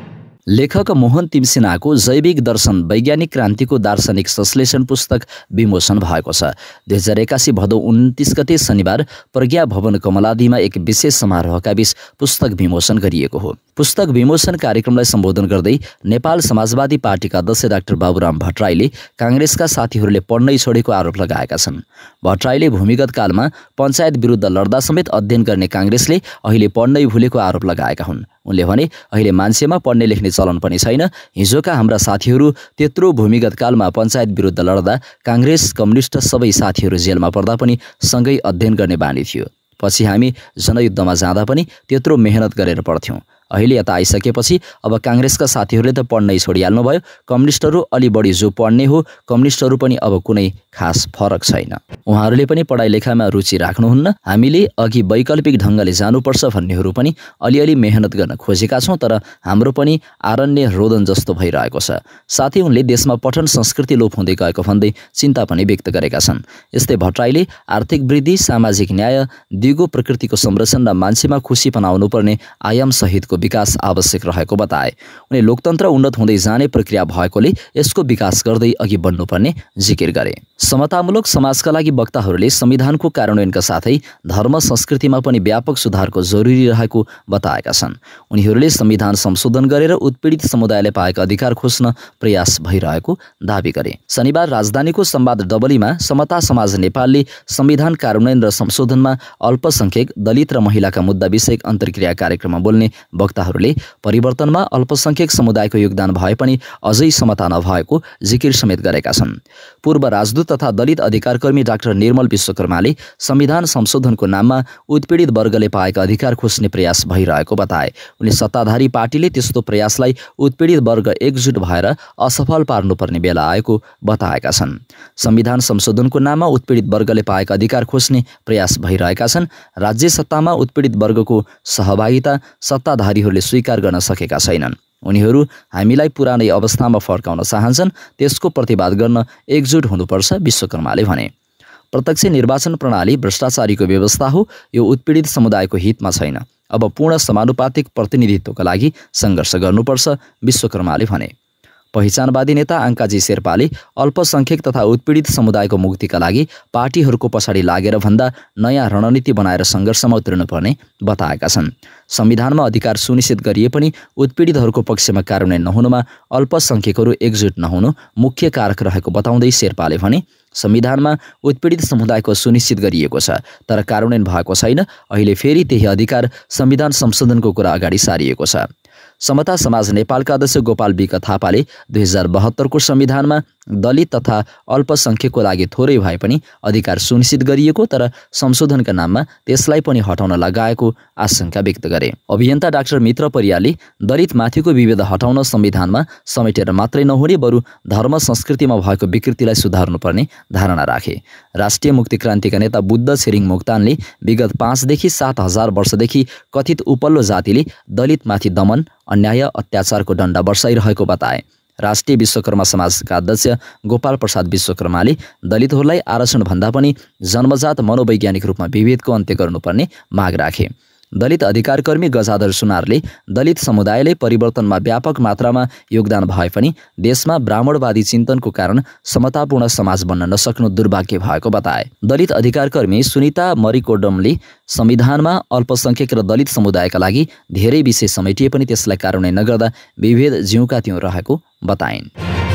लेखक मोहन तिमसिनाको जैविक दर्शन वैज्ञानिक क्रान्तिको दार्शनिक संश्लेषण पुस्तक विमोचन भएको छ। दुई हजार एकासी भदौ उन्तिस गते शनिबार प्रज्ञा भवन कमलादीमा एक विशेष समारोहका बीच पुस्तक विमोचन गरिएको हो। पुस्तक विमोचन कार्यक्रमलाई सम्बोधन गर्दै नेपाल समाजवादी पार्टीका अध्यक्ष डाक्टर बाबुराम भट्टराईले काङ्ग्रेसका साथीहरूले पढ्नै छोडेको आरोप लगाएका छन्। भट्टराईले भूमिगत कालमा पञ्चायत विरुद्ध लड्दा समेत अध्ययन गर्ने काङ्ग्रेसले अहिले पढ्नै भुलेको आरोप लगाएका हुन्। उनले भने अहिले मान्छेमा पढ्ने लेख्ने चलन पनि छैन। हिजोका हाम्रा साथीहरू त्यत्रो भूमिगत कालमा पञ्चायत विरुद्ध लड्दा काङ्ग्रेस कम्युनिस्ट सबै साथीहरू जेलमा पर्दा पनि सँगै अध्ययन गर्ने बानी थियो। पछि हामी जनयुद्धमा जाँदा पनि त्यत्रो मेहनत गरेर पढ्थ्यौँ। अहिले यता आइसकेपछि अब काङ्ग्रेसका साथीहरूले त पढ्नै छोडिहाल्नु भयो। कम्युनिस्टहरू अलि बढी जो पढ्ने हो, कम्युनिस्टहरू पनि अब कुनै खास फरक छैन। उहाँहरूले पनि पढाइ लेखाइमा रुचि राख्नुहुन्न। हामीले अघि वैकल्पिक ढङ्गले जानुपर्छ भन्नेहरू पनि अलिअलि मेहनत गर्न खोजेका छौँ, तर हाम्रो पनि आरण्य रोदन जस्तो भइरहेको छ। साथै उनले देशमा पठन संस्कृति लोप हुँदै गएको भन्दै चिन्ता पनि व्यक्त गरेका छन्। यस्तै भट्टराईले आर्थिक वृद्धि, सामाजिक न्याय, दिगो प्रकृतिको संरक्षण र मान्छेमा खुसी बनाउनु पर्ने आयाम सहितको विकास आवश्यक रहेको बताए। उनले लोकतन्त्र उन्नत हुँदै जाने प्रक्रिया भएकोले यसको विकास गर्दै अघि बढ्नुपर्ने जिकिर गरे। समतामूलक समाजका लागि वक्ताहरूले संविधानको कार्यान्वयनका साथै धर्म संस्कृतिमा पनि व्यापक सुधारको जरुरी रहेको बताएका छन्। उनीहरूले संविधान संशोधन गरेर उत्पीडित समुदायले पाएका अधिकार खोज्न प्रयास भइरहेको दावी गरे। शनिबार राजधानीको संवाद डबलीमा समता समाज नेपालले संविधान कार्यान्वयन र संशोधनमा अल्पसंख्यक, दलित र महिलाका मुद्दा विषयक अन्तर्क्रिया कार्यक्रममा बोल्ने वक्ताहरूले परिवर्तनमा अल्पसंख्यक समुदायको योगदान भए पनि अझै समता नभएको जिकिर समेत गरेका छन्। पूर्व राजदूत तथा दलित अधिकारकर्मी डाक्टर निर्मल विश्वकर्माले संविधान संशोधनको नाममा उत्पीडित वर्गले पाएका अधिकार खोज्ने प्रयास भइरहेको बताए। उनले सत्ताधारी पार्टीले त्यस्तो प्रयासलाई उत्पीडित वर्ग एकजुट भएर असफल पार्नुपर्ने बेला आएको बताएका छन्। संविधान संशोधनको नाममा उत्पीडित वर्गले पाएका अधिकार खोज्ने प्रयास भइरहेका छन्। राज्य सत्तामा उत्पीडित वर्गको सहभागिता सत्ताधारीहरूले स्वीकार गर्न सकेका छैनन्। उनीहरू हामीलाई पुरानै अवस्थामा फर्काउन चाहन्छन्। त्यसको प्रतिवाद गर्न एकजुट हुनुपर्छ, विश्वकर्माले भने। प्रत्यक्ष निर्वाचन प्रणाली भ्रष्टाचारीको व्यवस्था हो, यो उत्पीडित समुदायको हितमा छैन। अब पूर्ण समानुपातिक प्रतिनिधित्वका लागि सङ्घर्ष गर्नुपर्छ, विश्वकर्माले भने। पहिचानवादी नेता आङ्काजी शेर्पाले अल्पसंख्यक तथा उत्पीडित समुदायको मुक्तिका लागि पार्टीहरूको पछाडि लागेर भन्दा नयाँ रणनीति बनाएर सङ्घर्षमा उत्रिनुपर्ने बताएका छन्। संविधानमा अधिकार सुनिश्चित गरिए पनि उत्पीडितहरूको पक्षमा कार्यान्वयन नहुनुमा अल्पसंख्यकहरू एकजुट नहुनु मुख्य कारक रहेको बताउँदै शेर्पाले भने, संविधानमा उत्पीडित समुदायको सुनिश्चित गरिएको छ, तर कार्यान्वयन भएको छैन। अहिले फेरि त्यही अधिकार संविधान संशोधनको कुरा अगाडि सारिएको छ। समता समाज नेपालका अध्यक्ष गोपाल बिक थापाले दुई हजार बहत्तरको संविधानमा दलित तथा अल्पसंख्यकको लागि थोरै भए पनि अधिकार सुनिश्चित गरिएको, तर संशोधनका नाममा त्यसलाई पनि हटाउन लगाएको आशंका व्यक्त गरे। अभियन्ता डाक्टर मित्र परियारले दलित माथिको विभेद हटाउन संविधानमा समेटेर मात्रै नहुने, बरु धर्म संस्कृतिमा भएको विकृतिलाई सुधार्नुपर्ने धारणा राखे। राष्ट्रिय मुक्ति क्रान्तिका नेता बुद्ध छिरिङ मोक्तानले विगत पाँचदेखि सात हजार वर्षदेखि कथित उपल्लो जातिले दलितमाथि दमन, अन्याय, अत्याचारको डण्डा बर्साइरहेको बताए। राष्ट्रिय विश्वकर्मा समाजका अध्यक्ष गोपाल प्रसाद विश्वकर्माले दलितहरूलाई आरक्षण भन्दा पनि जन्मजात मनोवैज्ञानिक रूपमा विभेदको अन्त्य गर्नुपर्ने माग राखे। दलित अधिकारकर्मी गजाधर सुनारले दलित समुदायले परिवर्तनमा व्यापक मात्रामा योगदान भए पनि देशमा ब्राह्मणवादी चिन्तनको कारण समतापूर्ण समाज बन्न नसक्नु दुर्भाग्य भएको बताए। दलित अधिकारकर्मी सुनिता मरिकोडमले संविधानमा अल्पसंख्यक र दलित समुदायका लागि धेरै विषय समेटिए पनि त्यसलाई कार्यान्वयन नगर्दा विभेद ज्यूका त्यों रहेको बताइन्।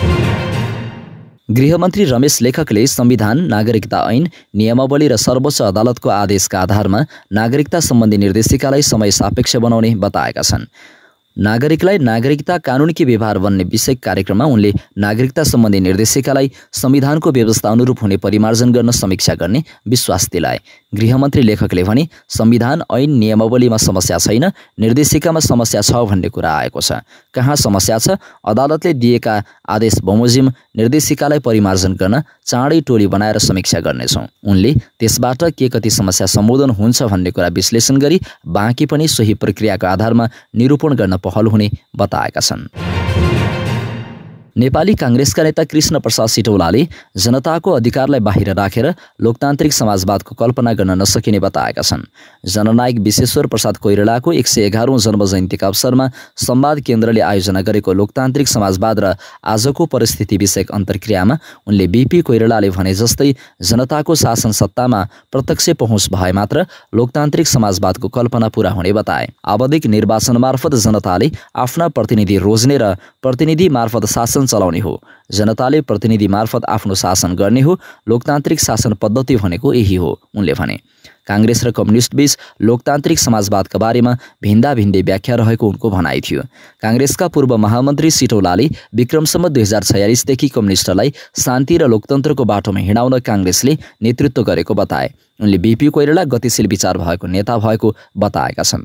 गृहमन्त्री रमेश लेखकले संविधान, नागरिकता ऐन, नियमावली र सर्वोच्च अदालतको आदेशका आधारमा नागरिकता सम्बन्धी निर्देशिकालाई समय सापेक्ष बनाउने बताएका छन्। नागरिकलाई नागरिकता कानुनकी व्यवहार बन्ने विषयक कार्यक्रममा उनले नागरिकता सम्बन्धी निर्देशिकालाई संविधानको व्यवस्था अनुरूप हुने परिमार्जन गर्न समीक्षा गर्ने विश्वास दिलाए। गृहमन्त्री लेखकले भने, संविधान, ऐन, नियमावलीमा समस्या छैन, निर्देशिकामा समस्या छ भन्ने कुरा आएको छ। कहाँ समस्या छ? अदालतले दिएका आदेश बमोजिम निर्देशिकालाई परिमार्जन गर्न चाँडै टोली बनाएर समीक्षा गर्नेछौँ। उनले त्यसबाट के कति समस्या सम्बोधन हुन्छ भन्ने कुरा विश्लेषण गरी बाँकी पनि सोही प्रक्रियाको आधारमा निरूपण गर्न पहल हुने बताएका छन्। नेपाली काङ्ग्रेसका नेता कृष्ण प्रसाद सिटौलाले जनताको अधिकारलाई बाहिर राखेर लोकतान्त्रिक समाजवादको कल्पना गर्न नसकिने बताएका छन्। जननायक विश्वेश्वर प्रसाद कोइरालाको एक सय एघारौँ जन्मजयन्तीका अवसरमा संवाद केन्द्रले आयोजना गरेको लोकतान्त्रिक समाजवाद र आजको परिस्थिति विषयक अन्तर्क्रियामा उनले बिपी कोइरालाले भने जस्तै जनताको शासन सत्तामा प्रत्यक्ष पहुँच भए मात्र लोकतान्त्रिक समाजवादको कल्पना पूरा हुने बताए। आवधिक निर्वाचन मार्फत जनताले आफ्ना प्रतिनिधि रोज्ने र प्रतिनिधि मार्फत शासन चलाउने हो। जनताले प्रतिनिधि मार्फत आफ्नो शासन गर्ने हो। लोकतान्त्रिक शासन पद्धति भनेको यही हो उनले भने। काङ्ग्रेस र कम्युनिस्ट बीच लोकतान्त्रिक समाजवादका बारेमा भिन्दा भिन्दै व्याख्या रहेको उनको भनाइ थियो। काङ्ग्रेसका पूर्व महामन्त्री सिटौलाले विक्रमसम्म दुई हजार छयालिसदेखि कम्युनिस्टलाई शान्ति र लोकतन्त्रको बाटोमा हिँडाउन काङ्ग्रेसले नेतृत्व गरेको बताए। उनले बिपी कोइराला गतिशील विचार भएको नेता भएको बताएका छन्।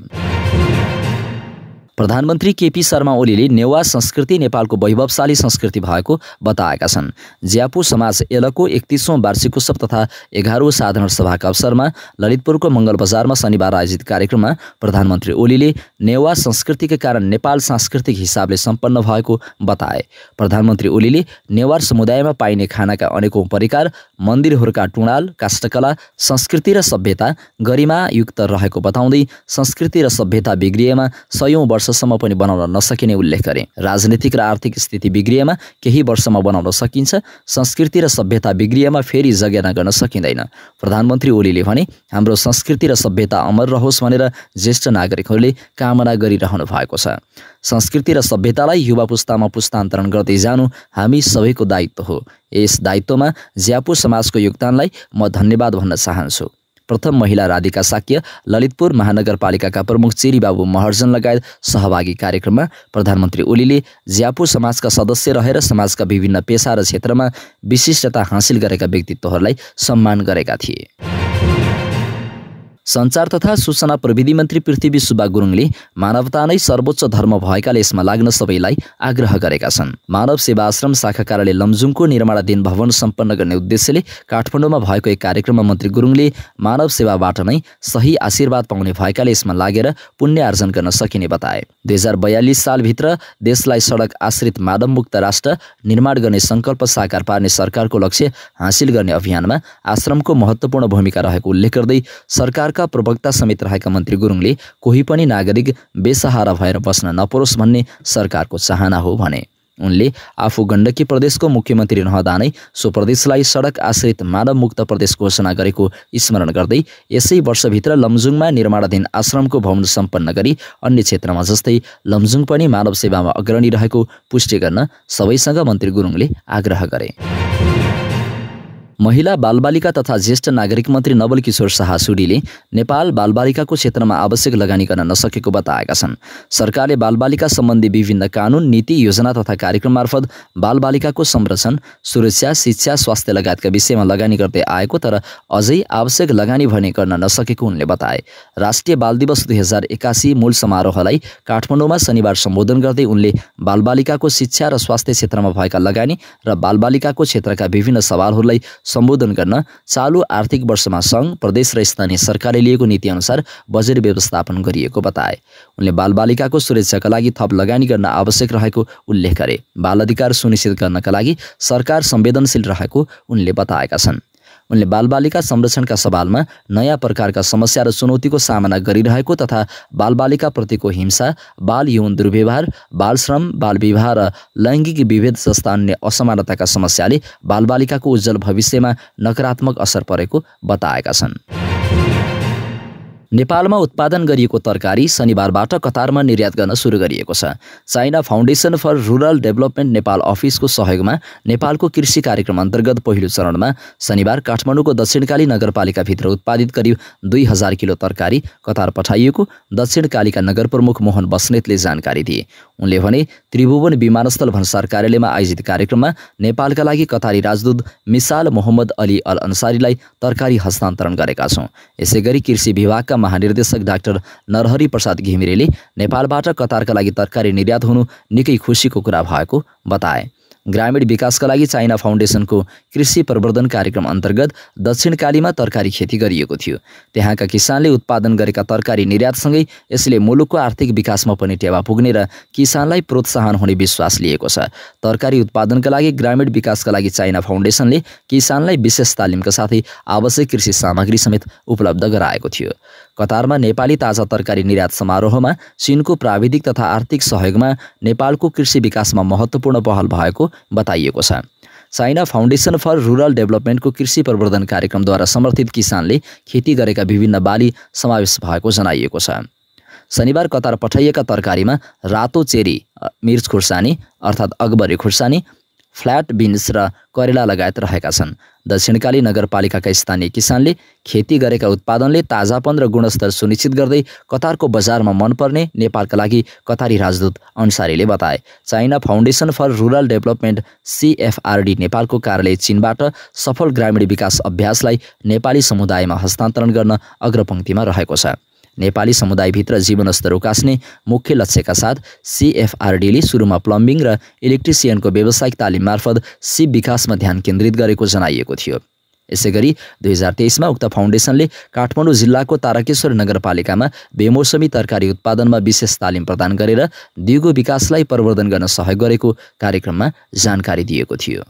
प्रधानमन्त्री केपी शर्मा ओलीले नेवा संस्कृति नेपालको वैभवशाली संस्कृति भएको बताएका छन्। ज्यापु समाज एलको एकतीसौँ वार्षिकोत्सव तथा एघारौँ साधारण सभाका अवसरमा ललितपुरको मङ्गल बजारमा शनिबार आयोजित कार्यक्रममा प्रधानमन्त्री ओलीले नेवा संस्कृतिका कारण नेपाल सांस्कृतिक हिसाबले सम्पन्न भएको बताए। प्रधानमन्त्री ओलीले नेवार समुदायमा पाइने खानाका अनेकौं परिकार, मन्दिरहरूका टुँडाल, काष्ठकला, संस्कृति र सभ्यता गरिमायुक्त रहेको बताउँदै संस्कृति र सभ्यता बिग्रिएमा सयौं वर्ष सम्म पनि बनाउन नसकिने उल्लेख गरे। राजनीतिक र आर्थिक स्थिति बिग्रिएमा केही वर्षमा बनाउन सकिन्छ, संस्कृति र सभ्यता बिग्रिएमा फेरि जगेर्ना गर्न सकिँदैन। प्रधानमन्त्री ओलीले भने हाम्रो संस्कृति र सभ्यता अमर रहोस् भनेर ज्येष्ठ नागरिकहरूले कामना गरिरहनु भएको छ। संस्कृति र सभ्यतालाई युवा पुस्तामा पुस्तान्तरण गर्दै जानु हामी सबैको दायित्व हो। यस दायित्वमा ज्यापु समाजको योगदानलाई म धन्यवाद भन्न चाहन्छु। प्रथम महिला राधिका साक्य, ललितपुर महानगरपालिकाका प्रमुख चेरीबाबु महर्जन लगायत सहभागी कार्यक्रममा प्रधानमन्त्री ओलीले ज्यापु समाजका सदस्य रहेर समाजका विभिन्न पेशा र क्षेत्रमा विशिष्टता हासिल गरेका व्यक्तित्वहरूलाई सम्मान गरेका थिए। सञ्चार तथा सूचना प्रविधि मन्त्री पृथ्वी सुब्बा गुरुङले मानवता नै सर्वोच्च धर्म भएकाले यसमा लाग्न सबैलाई आग्रह गरेका छन्। मानव सेवा आश्रम शाखा कार्यालय लमजुङको निर्माणाधीन भवन सम्पन्न गर्ने उद्देश्यले काठमाडौँमा भएको एक कार्यक्रममा मन्त्री गुरुङले मानव सेवाबाट नै सही आशीर्वाद पाउने भएकाले यसमा लागेर पुण्य आर्जन गर्न सकिने बताए। दुई हजार बयालिस सालभित्र देशलाई सडक आश्रित मानवमुक्त राष्ट्र निर्माण गर्ने सङ्कल्प साकार पार्ने सरकारको लक्ष्य हासिल गर्ने अभियानमा आश्रमको महत्त्वपूर्ण भूमिका रहेको उल्लेख गर्दै सरकार प्रवक्ता समेत रहेका मन्त्री गुरुङले कोही पनि नागरिक बेसहारा भएर बस्न नपरोस् भन्ने सरकारको चाहना हो भने। उनले आफू गण्डकी प्रदेशको मुख्यमन्त्री रहँदा नै सो प्रदेशलाई सडक आश्रित मानवमुक्त प्रदेश घोषणा गरेको स्मरण गर्दै यसै वर्षभित्र लमजुङमा निर्माणाधीन आश्रमको भवन सम्पन्न गरी अन्य क्षेत्रमा जस्तै लमजुङ पनि मानव सेवामा अग्रणी रहेको पुष्टि गर्न सबैसँग मन्त्री गुरुङले आग्रह गरे। महिला बालबालिका तथा ज्येष्ठ नागरिक मन्त्री नवल किशोर शाह सुडीले नेपाल बालबालिकाको क्षेत्रमा आवश्यक लगानी गर्न नसकेको बताएका छन्। सरकारले बालबालिका सम्बन्धी विभिन्न कानुन, नीति, योजना तथा कार्यक्रम मार्फत बालबालिकाको संरक्षण, सुरक्षा, शिक्षा, स्वास्थ्य लगायतका विषयमा लगानी गर्दै आएको तर अझै आवश्यक लगानी भने गर्न नसकेको उनले बताए। राष्ट्रिय बाल दिवस दुई हजार एकासी मूल समारोहलाई काठमाडौँमा शनिबार सम्बोधन गर्दै उनले बालबालिकाको शिक्षा र स्वास्थ्य क्षेत्रमा भएका लगानी र बालबालिकाको क्षेत्रका विभिन्न सवालहरूलाई सम्बोधन गर्न चालु आर्थिक वर्षमा सङ्घ, प्रदेश र स्थानीय सरकारले लिएको नीति अनुसार बजेट व्यवस्थापन गरिएको बताए। उनले बालबालिकाको सुरक्षाका लागि थप लगानी गर्न आवश्यक रहेको उल्लेख गरे। बाल अधिकार सुनिश्चित गर्नका लागि सरकार संवेदनशील रहेको उनले बताएका छन्। उनले बालबालिका संरक्षणका सवालमा नयाँ प्रकारका समस्या र चुनौतीको सामना गरिरहेको तथा बालबालिका प्रतिको हिंसा, बाल यौन दुर्व्यवहार, बाल श्रम, बाल विवाह र लैङ्गिक विभेद जस्ता अन्य असमानताका समस्याले बालबालिकाको उज्जवल भविष्यमा नकारात्मक असर परेको बताएका छन्। नेपालमा उत्पादन गरिएको तरकारी शनिबारबाट कतारमा निर्यात गर्न सुरु गरिएको छ। China foundation for rural development Nepal अफिसको सहयोगमा नेपालको कृषि कार्यक्रम अन्तर्गत पहिलो चरणमा शनिबार काठमाडौँको दक्षिणकाली नगरपालिकाभित्र उत्पादित करिब दुई हजार किलो तरकारी कतार पठाइएको दक्षिणकालीका नगर प्रमुख मोहन बस्नेतले जानकारी दिए। उनले भने त्रिभुवन विमानस्थल भन्सार कार्यालयमा आयोजित कार्यक्रममा नेपालका लागि कतारी राजदूत मिसाल मोहम्मद अली अल अन्सारीलाई तरकारी हस्तान्तरण गरेका छौँ। यसैगरी कृषि विभागका महानिर्देशक डाक्टर नरहरि प्रसाद घिमिरेले नेपालबाट कतारका लागि तरकारी निर्यात हुनु निकै खुसीको कुरा भएको बताए। ग्रामीण विकासका लागि चाइना फाउन्डेसनको कृषि प्रवर्धन कार्यक्रम अन्तर्गत दक्षिणकालीमा तरकारी खेती गरिएको थियो। त्यहाँका किसानले उत्पादन गरेका तरकारी निर्यातसँगै यसले मुलुकको आर्थिक विकासमा पनि टेवा पुग्ने र किसानलाई प्रोत्साहन हुने विश्वास लिएको छ। तरकारी उत्पादनका लागि ग्रामीण विकासका लागि चाइना फाउन्डेसनले किसानलाई विशेष तालिमका साथै आवश्यक कृषि सामग्री समेत उपलब्ध गराएको थियो। कतारमा नेपाली ताजा तरकारी निर्यात समारोहमा चीनको प्राविधिक तथा आर्थिक सहयोगमा नेपालको कृषि विकासमा महत्त्वपूर्ण पहल भएको बताइएको छ। चाइना फाउन्डेसन फर रुरल डेभलपमेन्टको कृषि प्रवर्धन कार्यक्रमद्वारा समर्थित किसानले खेती गरेका विभिन्न बाली समावेश भएको जनाइएको छ। शनिबार कतार पठाइएका तरकारीमा रातो चेरी मिर्च खुर्सानी अर्थात् अकबरी खुर्सानी, फ्ल्याट बिन्स र करेला लगायत रहेका छन्। दक्षिणकाली नगरपालिकाका स्थानीय किसानले खेती गरेका उत्पादनले ताजापन र गुणस्तर सुनिश्चित गर्दै कतारको बजारमा मनपर्ने नेपालका लागि कतारी राजदूत अन्सारीले बताए। China foundation for rural development CFRD नेपालको कार्यालय चीनबाट सफल ग्रामीण विकास अभ्यासलाई नेपाली समुदायमा हस्तान्तरण गर्न अग्रपङ्क्तिमा रहेको छ। नेपाली समुदायभित्र जीवनस्तर उकास्ने मुख्य लक्ष्यका साथ सीएफआरडीले सुरुमा प्लम्बिङ र इलेक्ट्रिसियनको व्यावसायिक तालिम मार्फत सिप विकासमा ध्यान केन्द्रित गरेको जनाइएको थियो। यसैगरी दुई हजार तेइसमा उक्त फाउन्डेसनले काठमाडौँ जिल्लाको तारकेश्वर नगरपालिकामा बेमौसमी तरकारी उत्पादनमा विशेष तालिम प्रदान गरेर दिगो विकासलाई प्रवर्धन गर्न सहयोग गरेको कार्यक्रममा जानकारी दिएको थियो।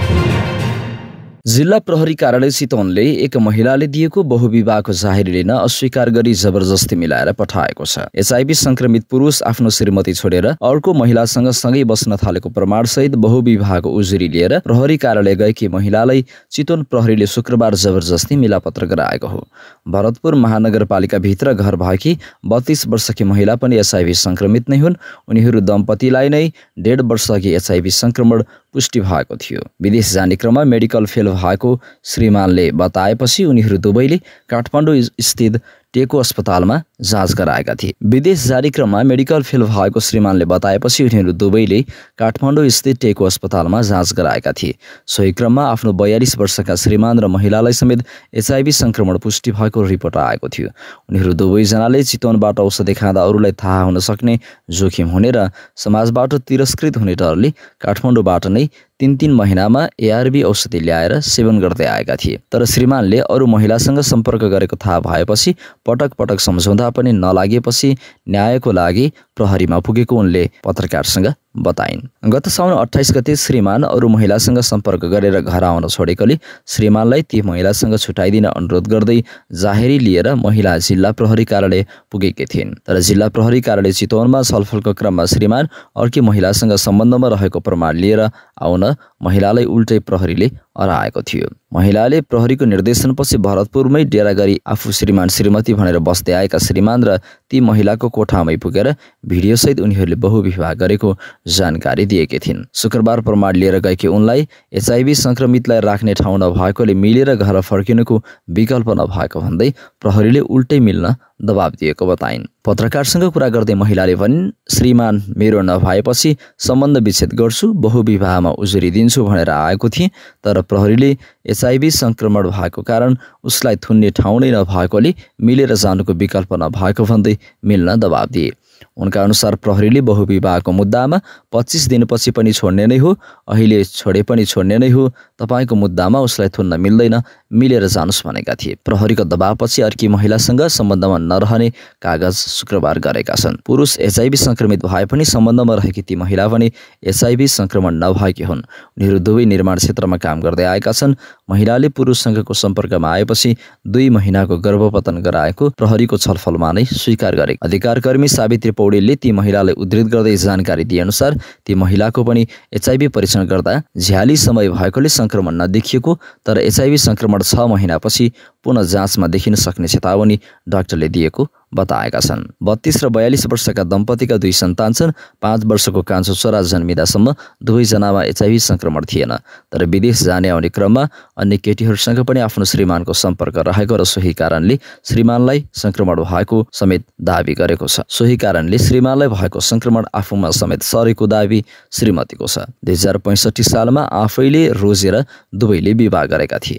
जिल्ला प्रहरी कार्यालय चितवनले एक महिलाले दिएको बहुविवाहको जाहेरी लिन अस्वीकार गरी जबरजस्ती मिलाएर पठाएको छ। एचआईभी संक्रमित पुरुष आफ्नो श्रीमती छोडेर अर्को महिलासँग सँगै बस्न थालेको प्रमाणसहित बहुविवाहको उजुरी लिएर प्रहरी कार्यालय गएकी महिलालाई चितवन प्रहरीले शुक्रबार जबरजस्ती मिलापत्र गराएको हो। भरतपुर महानगरपालिकाभित्र घर भएकी बत्तीस वर्षकी महिला पनि एचआईभी संक्रमित नै हुन्। उनीहरू दम्पतिलाई नै डेढ वर्षअघि एचआईभी संक्रमण पुष्टि भएको थियो। विदेश जाने क्रममा मेडिकल फेल भएको श्रीमानले बताएपछि उनीहरू दुवैले काठमाडौँ स्थित टेको अस्पतालमा जाँच गराएका थिए। विदेश जाने क्रममा मेडिकल फेल भएको श्रीमानले बताएपछि उनीहरू दुवैले काठमाडौँ स्थित टेको अस्पतालमा जाँच गराएका थिए। सोही क्रममा आफ्नो बयालिस वर्षका श्रीमान र महिलालाई समेत एचआईभी संक्रमण पुष्टि भएको रिपोर्ट आएको थियो। उनीहरू दुवैजनाले चितवनबाट औषधि खाँदा अरूलाई थाहा हुन सक्ने जोखिम हुने र समाजबाट तिरस्कृत हुने डरले काठमाडौँबाट नै तीन तीन महिनामा एआरबी औषधि ल्याएर सेवन गर्दै आएका थिए। तर श्रीमानले अरू महिलासँग सम्पर्क गरेको थाहा भएपछि पटक पटक सम्झाउँदा पनि नलागेपछि न्यायको लागि प्रहरीमा पुगेको उनले पत्रकारसँग बताइन्। गत साउन अट्ठाइस गते श्रीमान अरू महिलासँग सम्पर्क गरेर घर आउन छोडेकोले श्रीमानलाई ती महिलासँग छुटाइदिन अनुरोध गर्दै जाहेरी लिएर महिला जिल्ला प्रहरी कार्यालय पुगेकी थिइन्। तर जिल्ला प्रहरी कार्यालय चितवनमा छलफलको क्रममा श्रीमान अर्की महिलासँग सम्बन्धमा रहेको प्रमाण लिएर आउन महिलालाई उल्टै प्रहरीले हराएको थियो। महिलाले प्रहरीको निर्देशनपछि भरतपुरमै डेरा गरी आफू श्रीमान श्रीमती भनेर बस्दै आएका श्रीमान र ती महिलाको कोठामै पुगेर भिडियोसहित उनीहरूले बहुविवाह गरेको जानकारी दिएकी थिइन्। शुक्रबार प्रमाण लिएर गएकी उनलाई एचआईभी संक्रमितलाई राख्ने ठाउँ नभएकोले मिलेर घर फर्किनुको विकल्प नभएको भन्दै प्रहरीले उल्टै मिल्न दबाब दिएको बताइन्। पत्रकारसँग कुरा गर्दै महिलाले भनिन्, श्रीमान मेरो नभएपछि सम्बन्ध विच्छेद गर्छु, बहुविवाहमा उजुरी दिन्छु भनेर आएको थिएँ। तर प्रहरीले एचआईभी संक्रमण भएको कारण उसलाई थुन्ने ठाउँ नै नभएकोले मिलेर जानुको विकल्प नभएको भन्दै मिल्न दबाब दिए। उनका अनुसार प्रहरीले बहुविवाहको मुद्दामा पच्चीस दिनपछि पनि छोड्ने नै हो, अहिले छोडे पनि छोड्ने नै हो, तपाईँको मुद्दामा उसलाई थुन्न मिल्दैन, मिलेर जानुस् भनेका थिए। प्रहरीको दबावपछि अर्की महिलासँग सम्बन्धमा नरहने कागज शुक्रबार गरेका छन्। पुरुष एचआईभी संक्रमित भए पनि सम्बन्धमा रहेकी ती महिला पनि एचआईभी संक्रमण नभएकी हुन्। उनीहरू दुवै निर्माण क्षेत्रमा काम गर्दै आएका छन्। महिलाले पुरुषसँगको सम्पर्कमा आएपछि दुई महिनाको गर्भपतन गराएको प्रहरीको छलफलमा नै स्वीकार गरे। अधिकारकर्मी सावित्री पौडेलले ती महिलालाई उद्धृत गर्दै जानकारी दिएअनुसार ती महिलाको पनि एचआईभी परीक्षण गर्दा झ्याली समय भएकोले संक्रमण नदेखिएको, तर एचआईभी संक्रमण छ महिनापछि पुनः जाँचमा देखिन सक्ने चेतावनी डाक्टरले दिएको बताएका छन्। बत्तीस र बयालिस वर्षका दम्पतिका दुई सन्तान छन्। पाँच वर्षको कान्छो छोरा जन्मिँदासम्म दुवैजनामा एचआईभी संक्रमण थिएन। तर विदेश जाने आउने क्रममा अन्य केटीहरूसँग पनि आफ्नो श्रीमानको सम्पर्क रहेको र सोही कारणले श्रीमानलाई संक्रमण भएको समेत दावी गरेको छ। सोही कारणले श्रीमानलाई भएको संक्रमण आफूमा समेत सरेको दावी श्रीमतीको छ। दुई हजार पैँसठी सालमा आफैले रोजेर दुवैले विवाह गरेका थिए।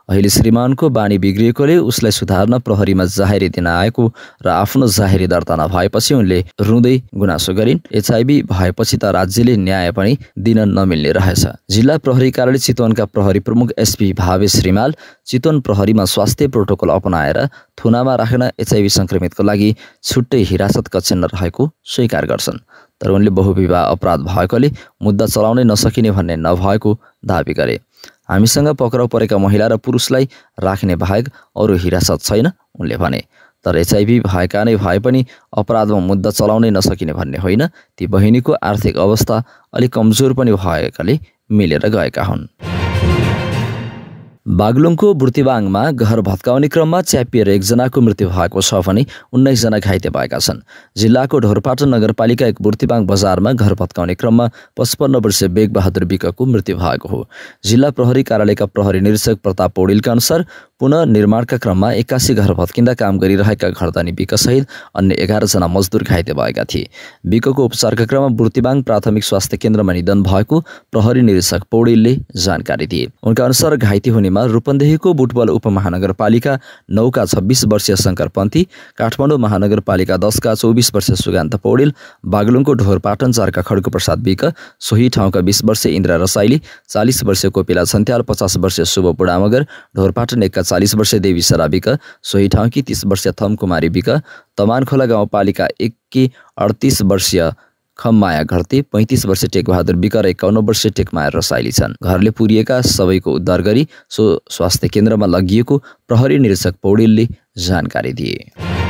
अहिले श्रीमानको बानी बिग्रिएकोले उसलाई सुधार्न प्रहरीमा जाहेरी दिन आएको र आफ्नो जाहेरी दर्ता नभएपछि उनले रुँदै गुनासो गरिन्। एचआईभी भएपछि त राज्यले न्याय पनि दिन नमिल्ने रहेछ। जिल्ला प्रहरी कार्यालय चितवनका प्रहरी प्रमुख एसपी भावेश रिमाल चितवन प्रहरीमा स्वास्थ्य प्रोटोकल अपनाएर थुनामा राख्न एचआईभी संक्रमितको लागि छुट्टै हिरासत कक्ष नरहेको स्वीकार गर्छन्। तर उनले बहुविवाह अपराध भएकोले मुद्दा चलाउनै नसकिने भन्ने नभएको दावी गरे। हामीसँग पक्राउ परेका महिला र पुरुषलाई राख्ने बाहेक अरू हिरासत छैन उनले भने। तर एचआईभी भएका नै भए पनि अपराधमा मुद्दा चलाउनै नसकिने भन्ने होइन। ती बहिनीको आर्थिक अवस्था अलिक कमजोर पनि भएकाले मिलेर गएका हुन्। बागलुङको बुर्तिवाङमा घर भत्काउने क्रममा च्यापिएर एकजनाको मृत्यु भएको छ भने उन्नाइस जना घाइते भएका छन्। जिल्लाको ढोरपाटन नगरपालिका एक बुर्तिवाङ बजारमा घर भत्काउने क्रममा पचपन्न वर्षीय बेगबहादुर विकको मृत्यु भएको हो। जिल्ला प्रहरी कार्यालयका प्रहरी निरीक्षक प्रताप पौडेलका अनुसार पुनः निर्माणका क्रममा एक्कासी घर भत्किँदा काम गरिरहेका घरधनी विकसहित अन्य एघार जना मजदुर घाइते भएका थिए। विकको उपचारका क्रममा बुर्तिवाङ प्राथमिक स्वास्थ्य केन्द्रमा निधन भएको प्रहरी निरीक्षक पौडेलले जानकारी दिए। उनका अनुसार घाइते हुनेमा रूपन्देहीको बुटबल उपमहानगरपालिका नौका छब्बीस वर्षीय शङ्कर पन्थी, काठमाडौँ महानगरपालिका दसका चौबिस वर्षीय सुगान्त पौडेल, बागलुङको ढोरपाटन चारका खड्ग प्रसाद विक, सोही ठाउँका बीस वर्षीय इन्द्र रसाइली, चालीस वर्षीय कोपिला छन्त्याल, पचास वर्षीय शुभ बुढा मगर, ढोरपाटन एकका चालीस वर्षीय देवी सरा विक, सोही ठाउँकी तीस वर्षीय थम कुमारी विक, तमानखोला गाउँपालिका एककी अडतिस वर्षीय खममाया घरती, पैंतीस वर्षीय टेकबहादुर विक र एकाउन्न वर्षीय टेकमाया रसाइली छन्। घरले पुरिएका सबैको उद्धार गरी सो स्वास्थ्य केन्द्रमा लगिएको प्रहरी निरीक्षक पौडेलले जानकारी दिए।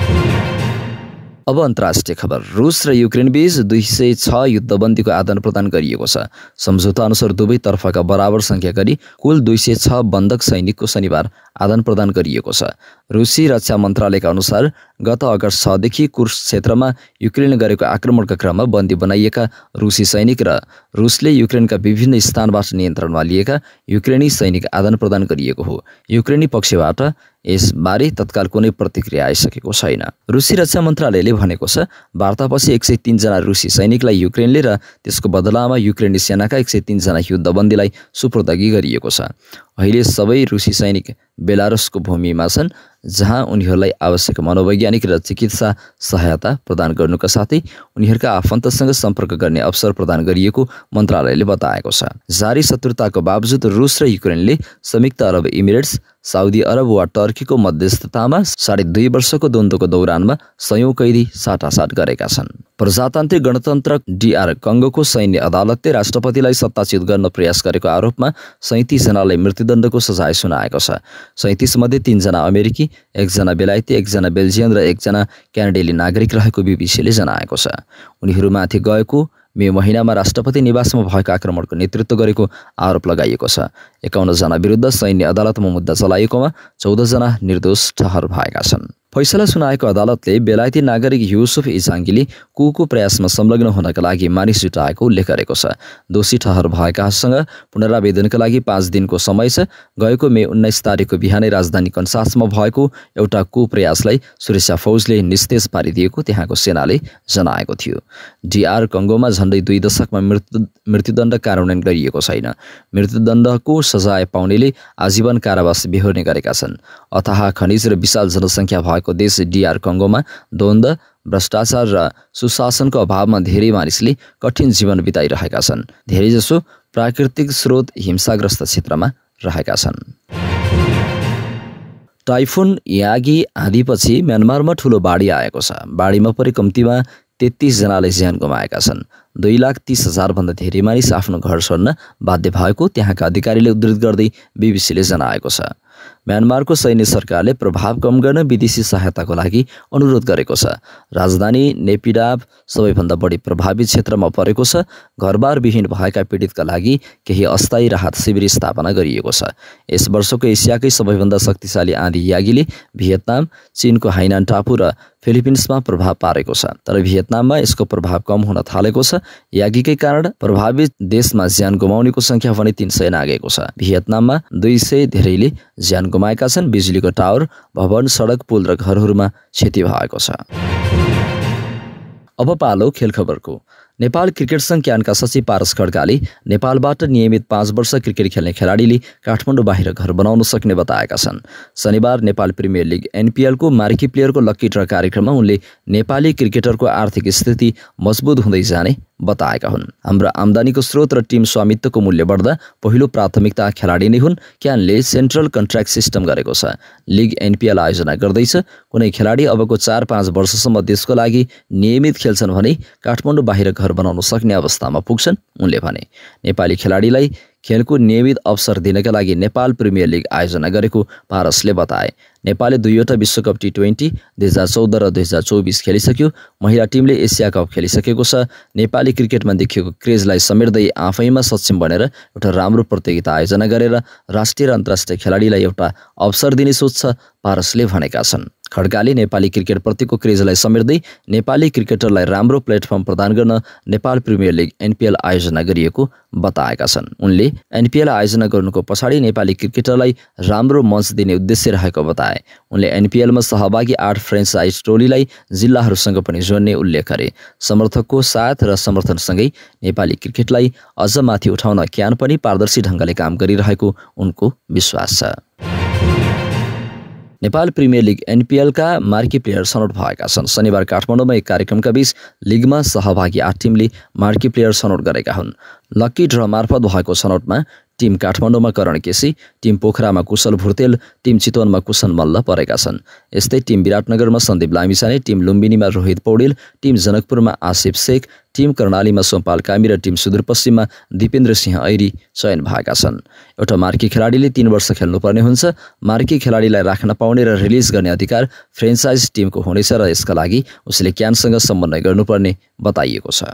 अब अन्तर्राष्ट्रिय खबर। रुस र युक्रेन बीच दुई सय छ युद्धबन्दीको आदान प्रदान गरिएको छ। सम्झौता अनुसार दुवै तर्फका बराबर संख्या गरी कुल दुई सय छ बन्धक सैनिकको शनिबार आदान प्रदान गरिएको छ। रुसी रक्षा मन्त्रालयका अनुसार गत अगस्त छदेखि कुर्स्क क्षेत्रमा युक्रेनले गरेको आक्रमणका क्रममा बन्दी बनाइएका रुसी सैनिक र रुसले युक्रेनका विभिन्न स्थानबाट नियन्त्रणमा लिएका युक्रेनी सैनिक आदान प्रदान गरिएको हो। युक्रेनी पक्षबाट यसबारे तत्काल कुनै प्रतिक्रिया आइसकेको छैन। रुसी रक्षा मन्त्रालयले भनेको छ वार्तापछि एक सय तीन जना रुसी सैनिकलाई युक्रेनले र त्यसको बदलामा युक्रेनी सेनाका एक सय तीन जना युद्धबन्दीलाई सुपुर्दगी गरिएको छ। अहिले सबै रुसी सैनिक बेलारुसको भूमिमा छन्, जहाँ उनीहरूलाई आवश्यक मनोवैज्ञानिक र चिकित्सा सहायता प्रदान गर्नुका साथै उनीहरूका आफन्तसँग सम्पर्क गर्ने अवसर प्रदान गरिएको मन्त्रालयले बताएको छ। जारी शत्रुताको बावजुद रुस र युक्रेनले संयुक्त अरब इमिरेट्स, साउदी अरब वा टर्कीको मध्यस्थतामा साढे दुई वर्षको द्वन्द्वको दौरानमा सयौं कैदी साटासाट गरेका छन्। प्रजातान्त्रिक गणतन्त्र डीआर कङ्गोको सैन्य अदालतले राष्ट्रपतिलाई सत्ताच्युत गर्न प्रयास गरेको आरोपमा सैंतीस जनालाई मृत्युदण्डको सजाय सुनाएको छ। सैंतीस मध्ये तीनजना अमेरिकी, एकजना बेलायती, एकजना बेल्जियन र एकजना क्यानाडेली नागरिक रहेको बीबीसीले जनाएको छ। उनीहरूमाथि गएको मे महिनामा राष्ट्रपति निवासमा भएको आक्रमणको नेतृत्व गरेको आरोप लगाइएको छ। एकाउन्न जना विरुद्ध सैन्य अदालतमा मुद्दा चलाइएकोमा चौध जना निर्दोष ठहर भएका छन्। फैसला सुनाएको अदालतले बेलायती नागरिक युसुफ इजाङ्गीले कुको प्रयासमा संलग्न हुनका लागि मानिस जुटाएको उल्लेख गरेको छ। दोषी ठहर भएकासँग पुनरावेदनका लागि पाँच दिनको समय छ। गएको मे उन्नाइस तारिकको बिहानै राजधानी कन्सासमा भएको एउटा कु प्रयासलाई सुरक्षा फौजले निस्तेज पारिदिएको त्यहाँको सेनाले जनाएको थियो। डीआर कङ्गोमा झन्डै दुई दशकमा मृत्यु मृत्युदण्ड कार्यान्वयन गरिएको छैन। मृत्युदण्डको सजाय पाउनेले आजीवन कारावास बेहोर्ने गरेका छन्। अथाह खनिज र विशाल जनसङ्ख्या भएको देश डीआर कङ्गोमा द्वन्द्व, भ्रष्टाचार र सुशासनको अभावमा धेरै मानिसले कठिन जीवन बिताइरहेका छन्। धेरैजसो प्राकृतिक स्रोत हिंसाग्रस्त क्षेत्रमा रहेका छन्। टाइफुन यागी आँधीपछि म्यानमारमा ठुलो बाढी आएको छ। बाढीमा परि कम्तीमा तेत्तीस जनाले ज्यान गुमाएका छन्। दुई लाख तीस हजार भन्दा धेरै मानिस आफ्नो घर छोड्न बाध्य भएको त्यहाँका अधिकारीले उद्धृत गर्दै बीबीसीले जनाएको छ। म्यानमारको सैन्य सरकारले प्रभाव कम गर्न विदेशी सहायताको लागि अनुरोध गरेको छ। राजधानी नेपिडाव सबैभन्दा बढी प्रभावित क्षेत्रमा परेको छ। घरबार विहीन भएका पीडितका लागि केही अस्थायी राहत शिविर स्थापना गरिएको छ। यस वर्षको एसियाकै सबैभन्दा शक्तिशाली आँधी यागीले भियतनाम, चीनको हाइनान टापु र फिलिपिन्समा प्रभाव पारेको छ। तर भियतनाममा यसको प्रभाव कम हुन थालेको छ। यागीकै कारण प्रभावित देशमा ज्यान गुमाउनेको संख्या भने तीन सय नागेको छ। भियतनाममा दुई सय धेरैले ज्यान गुमाएका छन्। बिजुलीको टावर, भवन, सडक, पुल र घरहरूमा क्षति भएको छ। अब पालो खेल खबरको। नेपाल क्रिकेट संघ क्यानका सचिव पारस खड्काले नेपालबाट नियमित पाँच वर्ष क्रिकेट खेल्ने खेलाडीले काठमाडौँ बाहिर घर बनाउन सक्ने बताएका छन्। शनिबार नेपाल प्रिमियर लिग एनपिएल को मार्की प्लेयरको लकी ड्र कार्यक्रममा उनले नेपाली क्रिकेटरको आर्थिक स्थिति मजबुत हुँदै जाने बताएका हुन्। हाम्रो आम्दानीको स्रोत र टिम स्वामित्वको मूल्य बढ्दा पहिलो प्राथमिकता खेलाडी नै हुन्। क्यानले सेन्ट्रल कन्ट्र्याक्ट सिस्टम गरेको छ। लिग एनपिएल आयोजना गर्दैछ। कुनै खेलाडी अबको चार पाँच वर्षसम्म देशको लागि नियमित खेल्छन् भने काठमाडौँ बाहिर घर बनाउन सक्ने अवस्थामा पुग्छन् उनले भने। नेपाली खेलाडीलाई खेलको नियमित अवसर दिनका लागि नेपाल प्रिमियर लिग आयोजना गरेको पारसले बताए। नेपालले दुईवटा विश्वकप टी ट्वेन्टी दुई हजार चौध र दुई हजार चौबिस खेलिसक्यो। महिला टिमले एसिया कप खेलिसकेको छ। नेपाली क्रिकेटमा देखिएको क्रेजलाई समेट्दै आफैमा सक्षम बनेर एउटा राम्रो प्रतियोगिता आयोजना गरेर राष्ट्रिय र अन्तर्राष्ट्रिय खेलाडीलाई एउटा अवसर दिने सोच छ पारसले भनेका छन्। खड्काले नेपाली क्रिकेटप्रतिको क्रेजलाई समेट्दै नेपाली क्रिकेटरलाई राम्रो प्लेटफर्म प्रदान गर्न नेपाल प्रिमियर लिग एनपिएल आयोजना गरिएको बताएका छन्। उनले एनपिएल आयोजना गर्नुको पछाडि नेपाली क्रिकेटरलाई राम्रो मञ्च दिने उद्देश्य रहेको बताए। उनले एनपिएलमा सहभागी आठ फ्रेन्चाइज टोलीलाई जिल्लाहरूसँग पनि जोड्ने उल्लेख गरे। समर्थकको साथ र समर्थनसँगै नेपाली क्रिकेटलाई अझ माथि उठाउन क्यान पनि पारदर्शी ढङ्गले काम गरिरहेको उनको विश्वास छ। नेपाल प्रिमियर लिग एनपिएलका मार्की प्लेयर छनौट भएका छन्। शनिबार काठमाडौँमा एक कार्यक्रमका बीच लिगमा सहभागी आठ टिमले मार्की प्लेयर छनौट गरेका हुन्। लकी ड्र मार्फत भएको छनौटमा टिम काठमाडौँमा करण केसी, टिम पोखरामा कुशल भुर्तेल, टिम चितवनमा कुशन मल्ल परेका छन्। यस्तै टिम विराटनगरमा सन्दीप लामिछाने, टिम लुम्बिनीमा रोहित पौडेल, टिम जनकपुरमा आसिफ शेख, टिम कर्णालीमा सोमपाल कामी र टिम सुदूरपश्चिममा दिपेन्द्र सिंह ऐरी चयन भएका छन्। एउटा मार्की खेलाडीले तीन वर्ष खेल्नुपर्ने हुन्छ। मार्की खेलाडीलाई राख्न पाउने र रिलिज गर्ने अधिकार फ्रेन्चाइज टिमको हुनेछ र यसका लागि उसले क्यानसँग समन्वय गर्नुपर्ने बताइएको छ।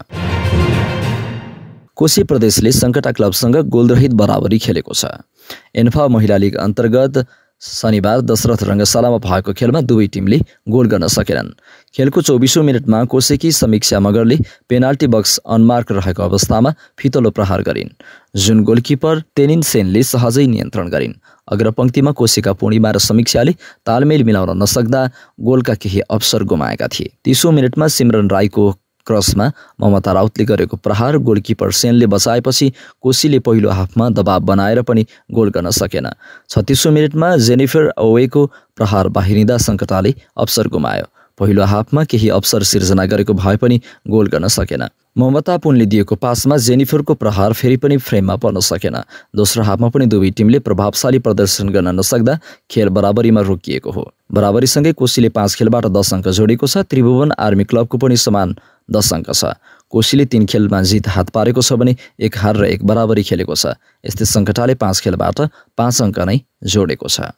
कोशी प्रदेशले सङ्कटा क्लबसँग गोलरहित बराबरी खेलेको छ। एन्फा महिला लिग अन्तर्गत शनिबार दशरथ रङ्गशालामा भएको खेलमा दुवै टिमले गोल गर्न सकेनन्। खेलको चौबिसौँ मिनटमा कोसेकी समीक्षा मगरले पेनाल्टी बक्स अनमार्क रहेको अवस्थामा फितलो प्रहार गरिन्, जुन गोलकिपर तेनिन सेनले सहजै नियन्त्रण गरिन्। अग्रपङ्क्तिमा कोसेका पूर्णिमा र समीक्षाले तालमेल मिलाउन नसक्दा गोलका केही अवसर गुमाएका थिए। तीसौँ मिनटमा सिमरन राईको क्रसमा ममता राउतले गरेको प्रहार गोलकिपर सेनले बचाएपछि कोशीले पहिलो हाफमा दबाव बनाएर पनि गोल गर्न सकेन। छत्तीसौँ मिनटमा जेनिफर ओवेको प्रहार बाहिरिँदा सङ्कटाले अवसर गुमायो। पहिलो हाफमा केही अवसर सिर्जना गरेको भए पनि गोल गर्न सकेन। ममता पुनले दिएको पासमा जेनिफरको प्रहार फेरि पनि फ्रेममा पर्न सकेन। दोस्रो हाफमा पनि दुवै टिमले प्रभावशाली प्रदर्शन गर्न नसक्दा खेल बराबरीमा रोकिएको हो। बराबरीसँगै कोशीले पाँच खेलबाट दस अङ्क जोडेको छ। त्रिभुवन आर्मी क्लबको पनि समान दस अङ्क छ। कोशीले तीन खेलमा जित हात पारेको छ भने एक हार र एक बराबरी खेलेको छ। यस्तै सङ्कटाले पाँच खेलबाट पाँच अङ्क नै जोडेको छ।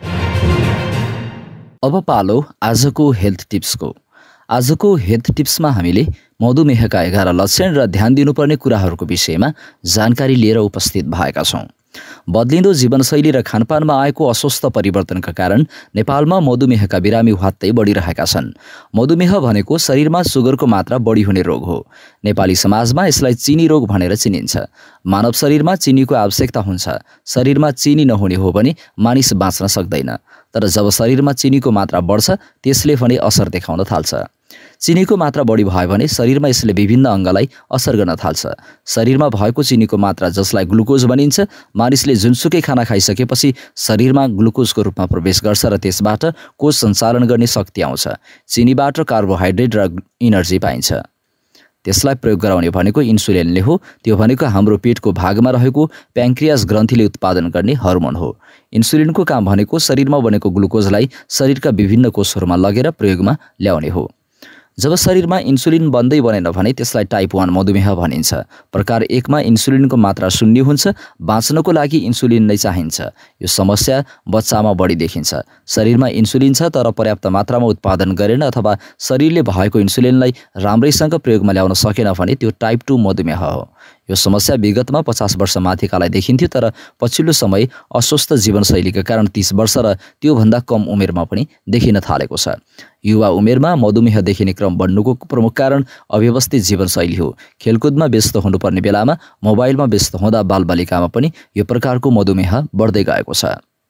अब पालो आजको हेल्थ टिप्सको। आजको हेल्थ टिप्समा हामीले मधुमेहका एघार लक्षण र ध्यान दिनुपर्ने कुराहरूको विषयमा जानकारी लिएर उपस्थित भएका छौँ। बदलिँदो जीवनशैली र खानपानमा आएको अस्वस्थ परिवर्तनका कारण नेपालमा मधुमेहका बिरामी ह्वात्तै बढिरहेका छन्। मधुमेह भनेको शरीरमा सुगरको मात्रा बढी हुने रोग हो। नेपाली समाजमा यसलाई चिनी रोग भनेर चिनिन्छ। मानव शरीरमा चिनीको आवश्यकता हुन्छ। शरीरमा चिनी नहुने हो भने मानिस बाँच्न सक्दैन। तर जब शरीरमा चिनीको मात्रा बढ्छ त्यसले भने असर देखाउन थाल्छ। चिनीको मात्रा बढी भयो भने शरीरमा यसले विभिन्न अङ्गलाई असर गर्न थाल्छ। शरीरमा भएको चिनीको मात्रा जसलाई ग्लुकोज भनिन्छ, मानिसले जुनसुकै खाना खाइसकेपछि शरीरमा ग्लुकोजको रूपमा प्रवेश गर्छ र त्यसबाट कोष सञ्चालन गर्ने शक्ति आउँछ। चिनीबाट कार्बोहाइड्रेट र इनर्जी पाइन्छ। त्यसलाई प्रयोग गराउने भनेको इन्सुलिनले हो। त्यो भनेको हाम्रो पेटको भागमा रहेको प्याङ्क्रियास ग्रन्थीले उत्पादन गर्ने हर्मोन हो। इन्सुलिनको काम भनेको शरीरमा बनेको ग्लुकोजलाई शरीरका विभिन्न कोषहरूमा लगेर प्रयोगमा ल्याउने हो। जब शरीरमा इन्सुलिन बन्दै बनेन भने त्यसलाई टाइप वान मधुमेह भनिन्छ। प्रकार एकमा इन्सुलिनको मात्रा शून्य हुन्छ। बाँच्नको लागि इन्सुलिन नै चाहिन्छ। यो समस्या बच्चामा बढी देखिन्छ। शरीरमा इन्सुलिन छ तर पर्याप्त मात्रामा उत्पादन गरेन अथवा शरीरले भएको इन्सुलिनलाई राम्रैसँग प्रयोगमा ल्याउन सकेन भने त्यो टाइप टू मधुमेह हो। यो समस्या विगतमा पचास वर्ष माथिकालाई देखिन्थ्यो तर पछिल्लो समय अस्वस्थ जीवनशैलीका कारण तीस वर्ष र त्योभन्दा कम उमेरमा पनि देखिन थालेको छ। युवा उमेरमा मधुमेह देखिने क्रम बढ्नुको प्रमुख कारण अव्यवस्थित जीवनशैली हो। खेलकुदमा व्यस्त हुनुपर्ने बेलामा मोबाइलमा व्यस्त हुँदा बालबालिकामा पनि यो प्रकारको मधुमेह बढ्दै गएको छ।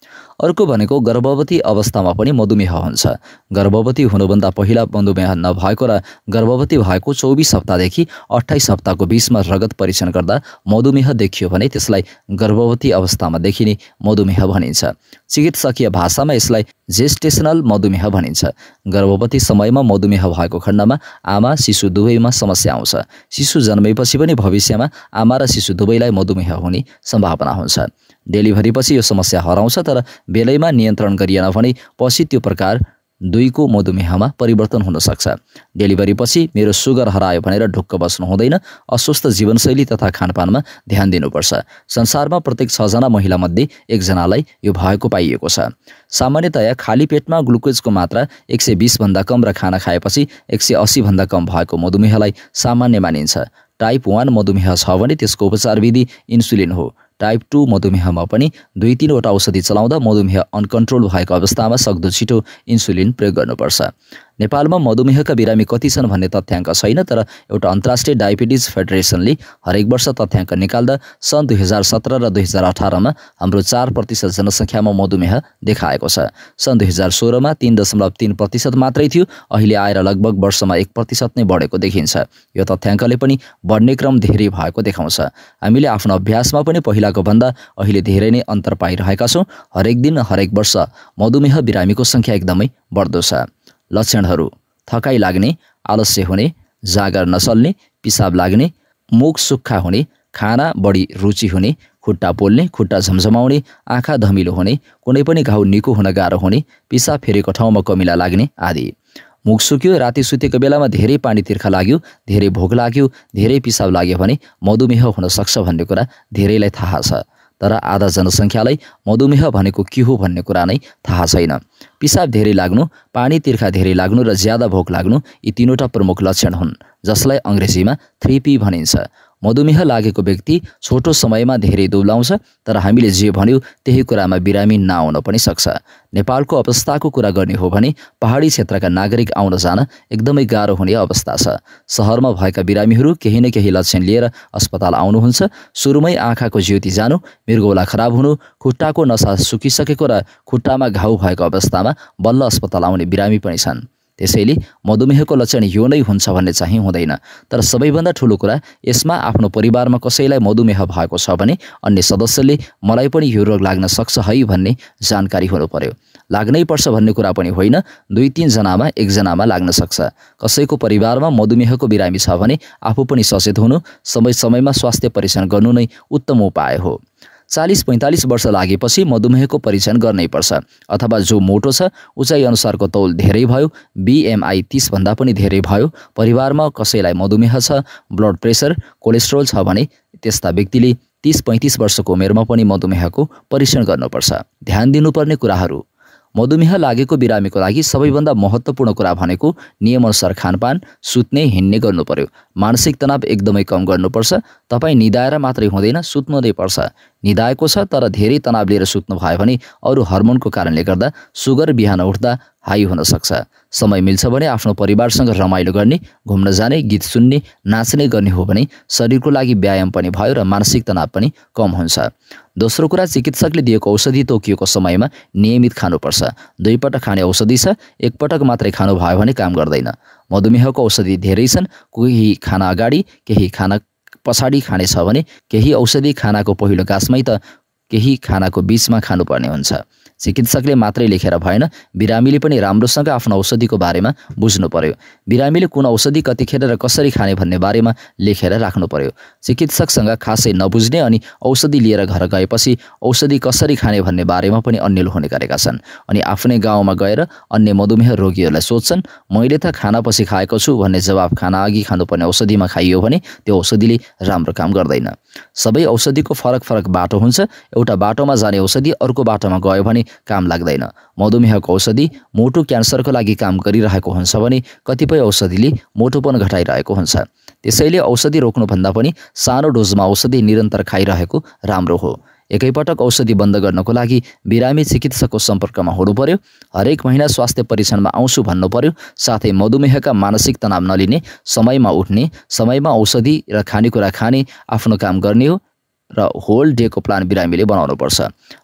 अर्को भनेको गर्भवती अवस्थामा पनि मधुमेह हुन्छ। गर्भवती हुनुभन्दा पहिला मधुमेह नभएको र गर्भवती भएको चौबिस हप्तादेखि अट्ठाइस हप्ताको बीचमा रगत परीक्षण गर्दा मधुमेह देखियो भने त्यसलाई गर्भवती अवस्थामा देखिने मधुमेह भनिन्छ। चिकित्सकीय भाषामा यसलाई जेस्टेसनल मधुमेह भनिन्छ। गर्भवती समयमा मधुमेह भएको खण्डमा आमा शिशु दुवैमा समस्या आउँछ। शिशु जन्मेपछि पनि भविष्यमा आमा र शिशु दुवैलाई मधुमेह हुने सम्भावना हुन्छ। डेलिभरीपछि यो समस्या हराउँछ, तर बेलैमा नियन्त्रण गरिएन भने पछि त्यो प्रकार दुईको मधुमेहमा परिवर्तन हुन सक्छ। डेलिभरीपछि मेरो सुगर हरायो भनेर ढुक्क बस्नु हुँदैन। अस्वस्थ जीवनशैली तथा खानपानमा ध्यान दिनुपर्छ। संसारमा प्रत्येक छजना महिलामध्ये एकजनालाई यो भएको पाइएको छ। सामान्यतया खाली पेटमा ग्लुकोजको मात्रा एक सय बीस भन्दा कम र खाना खाएपछि एक सय अस्सी भन्दा कम भएको मधुमेहलाई सामान्य मानिन्छ। टाइप वान मधुमेह छ भने त्यसको उपचार विधि इन्सुलिन हो। टाइप टू मधुमेहमा पनि दुई तीनवटा औषधि चलाउँदा मधुमेह अनकन्ट्रोल भएको अवस्थामा सक्दो छिटो इन्सुलिन प्रयोग गर्नुपर्छ। नेपालमा मधुमेहका बिरामी कति छन् भन्ने तथ्याङ्क छैन, तर एउटा अन्तर्राष्ट्रिय डायबिटिज फेडरेसनले हरेक वर्ष तथ्याङ्क निकाल्दा सन् दुई हजार सत्र र दुई हजार अठारमा हाम्रो चार प्रतिशत जनसङ्ख्यामा मधुमेह देखाएको छ। सन् दुई हजार सोह्रमा तीन दशमलव तीन प्रतिशत मात्रै थियो, अहिले आएर लगभग वर्षमा एक प्रतिशत नै बढेको देखिन्छ। यो तथ्याङ्कले पनि बढ्ने क्रम धेरै भएको देखाउँछ। हामीले आफ्नो अभ्यासमा पनि पहिलाको भन्दा अहिले धेरै नै अन्तर पाइरहेका छौँ। हरेक दिन हरेक वर्ष मधुमेह बिरामीको सङ्ख्या एकदमै बढ्दो छ। लक्षणहरू: थकाइ लाग्ने, आलस्य हुने, जाँगर नसल्ने, पिसाब लाग्ने, मुख सुक्खा हुने, खाना बढी रुचि हुने, खुट्टा पोल्ने, खुट्टा झमझमाउने, आँखा धमिलो हुने, कुनै पनि घाउ निको हुन गाह्रो हुने, पिसाब फेरेको ठाउँमा कमिला लाग्ने आदि। मुख सुक्यो, राति सुतेको बेलामा धेरै पानी तिर्खा लाग्यो, धेरै भोक लाग्यो, धेरै पिसाब लाग्यो भने मधुमेह हुन सक्छ भन्ने कुरा धेरैलाई थाहा छ, तर आधा जनसङ्ख्यालाई मधुमेह भनेको के हो भन्ने कुरा नै थाहा छैन। पिसाब धेरै लाग्नु, पानी तिर्खा धेरै लाग्नु र ज्यादा भोक लाग्नु यी तीनवटा प्रमुख लक्षण हुन्, जसलाई अङ्ग्रेजीमा थ्री पी भनिन्छ। मधुमेह लागेको व्यक्ति छोटो समयमा धेरै दुब्लाउँछ, तर हामीले जे भन्यो त्यही कुरामा बिरामी नआउन पनि सक्छ। नेपालको अवस्थाको कुरा गर्ने हो भने पहाडी क्षेत्रका नागरिक आउन जान एकदमै गाह्रो हुने अवस्था छ। सहरमा भएका बिरामीहरू केही न केही लक्षण लिएर अस्पताल आउनुहुन्छ। सुरुमै आँखाको ज्योति जानु, मृगौला खराब हुनु, खुट्टाको नसा सुकिसकेको र खुट्टामा घाउ भएको अवस्थामा बल्ल अस्पताल आउने बिरामी पनि छन्। त्यसैले मधुमेहको लक्षण यो नै हुन्छ भन्ने चाहिँ हुँदैन, तर सबैभन्दा ठुलो कुरा यसमा आफ्नो परिवारमा कसैलाई मधुमेह भएको छ भने अन्य सदस्यले मलाई पनि यो रोग लाग्न सक्छ है भन्ने जानकारी हुनु पर्यो। लाग्नै पर्छ भन्ने कुरा पनि होइन, दुई तीनजनामा एकजनामा लाग्न सक्छ। कसैको परिवारमा मधुमेहको बिरामी छ भने आफू पनि सचेत हुनु, समय समयमा स्वास्थ्य परीक्षण गर्नु नै उत्तम उपाय हो। चालीस पैँतालिस वर्ष लागेपछि मधुमेहको परीक्षण गर्नै पर्छ, अथवा जो मोटो छ, उचाइ अनुसारको तौल धेरै भयो, बिएमआई तीस भन्दा पनि धेरै भयो, परिवारमा कसैलाई मधुमेह छ, ब्लड प्रेसर, कोलेस्ट्रोल छ भने त्यस्ता व्यक्तिले तीस पैँतिस वर्षको उमेरमा पनि मधुमेहको परीक्षण गर्नुपर्छ। ध्यान दिनुपर्ने कुराहरू: मधुमेह लागेको बिरामीको लागि सबैभन्दा महत्त्वपूर्ण कुरा भनेको नियमअनुसार खानपान, सुत्ने, हिँड्ने गर्नु पर्यो। मानसिक तनाव एकदमै कम गर्नुपर्छ। तपाईँ निदाएर मात्रै हुँदैन, सुत्नु नै पर्छ। निदाएको छ तर धेरै तनाव लिएर सुत्नु भयो भने अरू हर्मोनको कारणले गर्दा सुगर बिहान उठ्दा हाई हुन सक्छ। समय मिल्छ भने आफ्नो परिवारसँग रमाइलो गर्ने, घुम्न जाने, गीत सुन्ने, नाच्ने गर्ने हो भने शरीरको लागि व्यायाम पनि भयो र मानसिक तनाव पनि कम हुन्छ। दोस्रो कुरा, चिकित्सकले दिएको औषधि तोकिएको समयमा नियमित खानुपर्छ। दुई पटक खाने औषधि छ, एक पटक मात्रै खानु भयो भने काम गर्दैन। मधुमेहको औषधि धेरै छन्, कोही खाना अगाडि, केही खाना पछाडि खाने छ भने केही औषधि खानाको पहिलो गाँसमै त केही खानाको बीचमा खानुपर्ने हुन्छ। चिकित्सकले मात्रै लेखेर भएन, बिरामीले पनि राम्रोसँग आफ्नो औषधिको बारेमा बुझ्नु पर्यो। बिरामीले कुन औषधि कतिखेर र कसरी खाने भन्ने बारेमा लेखेर राख्नु पर्यो। चिकित्सकसँग खासै नबुझ्ने अनि औषधि लिएर घर गएपछि औषधि कसरी खाने भन्ने बारेमा पनि अन्यल हुने गरेका छन्, अनि आफ्नै गाउँमा गएर अन्य मधुमेह रोगीहरूलाई सोध्छन्, मैले त खानापछि खाएको छु भन्ने जवाब खाना अघि खानुपर्ने औषधिमा खाइयो भने त्यो औषधिले राम्रो काम गर्दैन। सबै औषधिको फरक फरक बाटो हुन्छ। एउटा बाटोमा जाने औषधि अर्को बाटोमा गयो भने काम लाग्दैन। मधुमेहको औषधि मोटो क्यान्सरको लागि काम गरिरहेको हुन्छ भने कतिपय औषधिले मोटोपन घटाइरहेको हुन्छ। त्यसैले औषधि रोक्नुभन्दा पनि सानो डोजमा औषधि निरन्तर खाइरहेको राम्रो हो। एकैपटक औषधि बन्द गर्नको लागि बिरामी चिकित्सकको सम्पर्कमा हुनु पर्यो। हरेक महिना स्वास्थ्य परीक्षणमा आउँछु भन्नु पर्यो। साथै मधुमेहका मानसिक तनाव नलिने, समयमा उठ्ने, समयमा औषधि र खानेकुरा खाने, आफ्नो काम गर्ने हो र होल डेको प्लान बिरामीले बनाउनुपर्छ।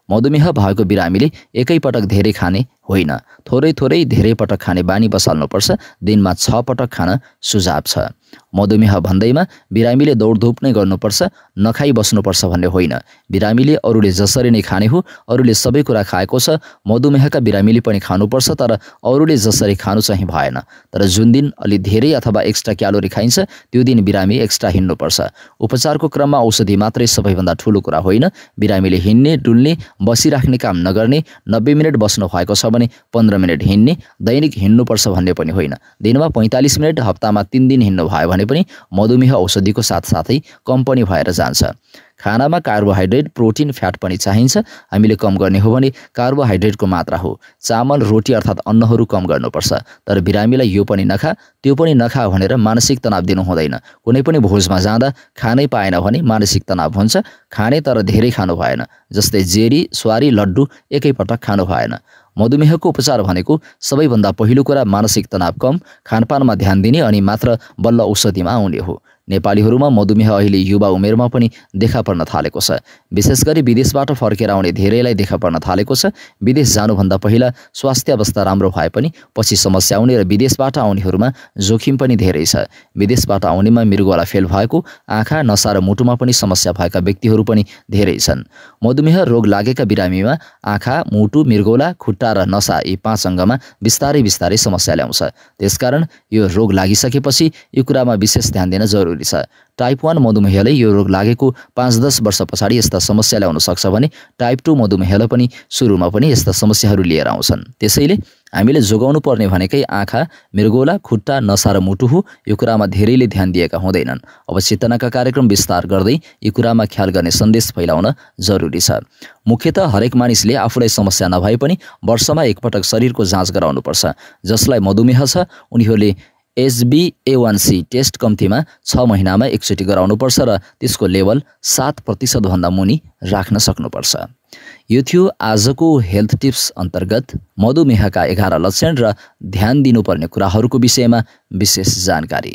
मधुमेह भएको बिरामीले एकैपटक धेरै खाने होइन, थोरै थोरै धेरै पटक खाने बानी बसाल्नुपर्छ। दिनमा छ पटक खान सुझाव छ। मधुमेह भन्दैमा बिरामीले दौडधुप नै गर्नुपर्छ, नखाई बस्नुपर्छ भन्ने होइन। बिरामीले अरूले जसरी नै खाने हो, अरूले सबै कुरा खाएको छ, मधुमेहका बिरामीले पनि खानुपर्छ, तर अरूले जसरी खानु चाहिँ भएन। तर जुन दिन अलि धेरै अथवा एक्स्ट्रा क्यालोरी खाइन्छ त्यो दिन बिरामी एक्स्ट्रा हिँड्नुपर्छ। उपचारको क्रममा औषधि मात्रै सबैभन्दा ठुलो कुरा होइन। बिरामीले हिँड्ने, डुल्ने, बसिराख्ने काम नगर्ने, नब्बे मिनट बस्नु भएको छ भने पन्ध्र मिनट हिँड्ने, दैनिक हिँड्नुपर्छ भन्ने पनि होइन। दिनमा पैँतालिस मिनट, हप्तामा तीन दिन हिँड्नु भयो भने पनि मधुमेह औषधिको साथसाथै कम पनि भएर जान्छ। खानामा कार्बोहाइड्रेट, प्रोटिन, फ्याट पनि चाहिन्छ। हामीले कम गर्ने हो भने कार्बोहाइड्रेटको मात्रा हो। चामल, रोटी अर्थात् अन्नहरू कम गर्नुपर्छ। तर बिरामीलाई यो पनि नखा, त्यो पनि नखा भनेर मानसिक तनाव दिनु हुँदैन। कुनै पनि भोजमा जाँदा खानै पाएन भने मानसिक तनाव हुन्छ। खाने तर धेरै खानु भएन, जस्तै जेरी, स्वारी, लड्डु एकैपटक खानु भएन। मधुमेहको उपचार भनेको सबैभन्दा पहिलो कुरा मानसिक तनाव कम, खानपानमा ध्यान दिने अनि मात्र बल्ल औषधिमा आउने हो। नेपालीहरूमा मधुमेह अहिले युवा उमेरमा पनि देखा पर्न थालेको छ। विशेष गरी विदेशबाट फर्केर आउने धेरैलाई देखा पर्न थालेको छ। विदेश जानुभन्दा पहिला स्वास्थ्य अवस्था राम्रो भए पनि पछि समस्या आउने र विदेशबाट आउनेहरूमा जोखिम पनि धेरै छ। विदेशबाट आउनेमा मृगौला फेल भएको, आँखा, नसा र मुटुमा पनि समस्या भएका व्यक्तिहरू पनि धेरै छन्। मधुमेह रोग लागेका बिरामीमा आँखा, मुटु, मृगौला, खुट्टा र नसा यी पाँच अङ्गमा बिस्तारै बिस्तारै समस्या ल्याउँछ। त्यसकारण यो रोग लागिसकेपछि यो कुरामा विशेष ध्यान दिन जरुरी छ। टाइप वन मधुमेहले यो रोग लागेको पाँच दस वर्ष पछाडि यस्ता समस्या ल्याउन सक्छ भने टाइप टू मधुमेहले पनि सुरुमा पनि यस्ता समस्याहरू लिएर आउँछन्। त्यसैले हामीले जोगाउनु पर्ने भनेकै आँखा, मृगौला, खुट्टा, नसा र मुटु हो। यो कुरामा धेरैले ध्यान दिएका हुँदैनन्। अब चेतनाका कार्यक्रम विस्तार गर्दै यो कुरामा ख्याल गर्ने सन्देश फैलाउन जरुरी छ। मुख्यतः हरेक मानिसले आफूलाई समस्या नभए पनि वर्षमा एकपटक शरीरको जाँच गराउनुपर्छ। जसलाई मधुमेह छ उनीहरूले H B A one C test कम्तीमा छ महिनामा एकचोटि गराउनुपर्छ र त्यसको लेभल सात प्रतिशतभन्दा मुनि राख्न सक्नुपर्छ। यो थियो आजको हेल्थ टिप्स अन्तर्गत मधुमेहका एघार लक्षण र ध्यान दिनुपर्ने कुराहरूको विषयमा विशेष जानकारी।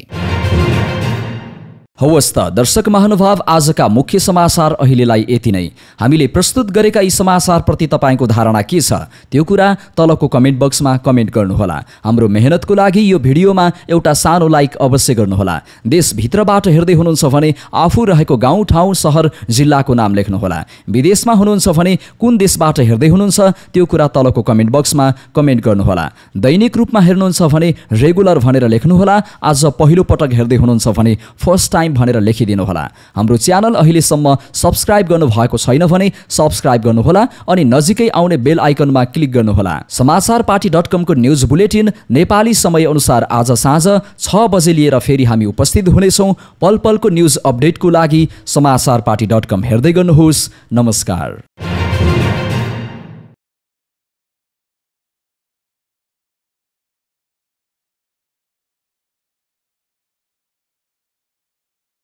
हवस् त दर्शक महानुभाव, आजका मुख्य समाचार अहिलेलाई यति नै। हामीले प्रस्तुत गरेका यी समाचारप्रति तपाईँको धारणा के छ त्यो कुरा तलको कमेन्ट बक्समा कमेन्ट गर्नुहोला। हाम्रो मेहनतको लागि यो भिडियोमा एउटा सानो लाइक अवश्य गर्नुहोला। देशभित्रबाट हेर्दै हुनुहुन्छ भने आफू रहेको गाउँ, ठाउँ, सहर, जिल्लाको नाम लेख्नुहोला। विदेशमा हुनुहुन्छ भने कुन देशबाट हेर्दै हुनुहुन्छ त्यो कुरा तलको कमेन्ट बक्समा कमेन्ट गर्नुहोला। दैनिक रूपमा हेर्नुहुन्छ भने रेगुलर भनेर लेख्नुहोला। आज पहिलो पटक हेर्दै हुनुहुन्छ भने फर्स्ट टाइम भनेर लेखिदिनु होला। हाम्रो च्यानल अहिलेसम्म सब्स्क्राइब गर्नु भएको छैन भने सब्स्क्राइब गर्नुहोला अनि नजिकै आउने बेल आइकनमा क्लिक गर्नुहोला। समाचार पार्टी डट कम को न्युज बुलेटिन नेपाली समय अनुसार आज साँझ छ बजे लिएर फेरि हामी उपस्थित हुनेछौँ। पल पलको न्युज अपडेटको लागि समाचार पार्टी डट कम हेर्दै गर्नुहोस्। नमस्कार।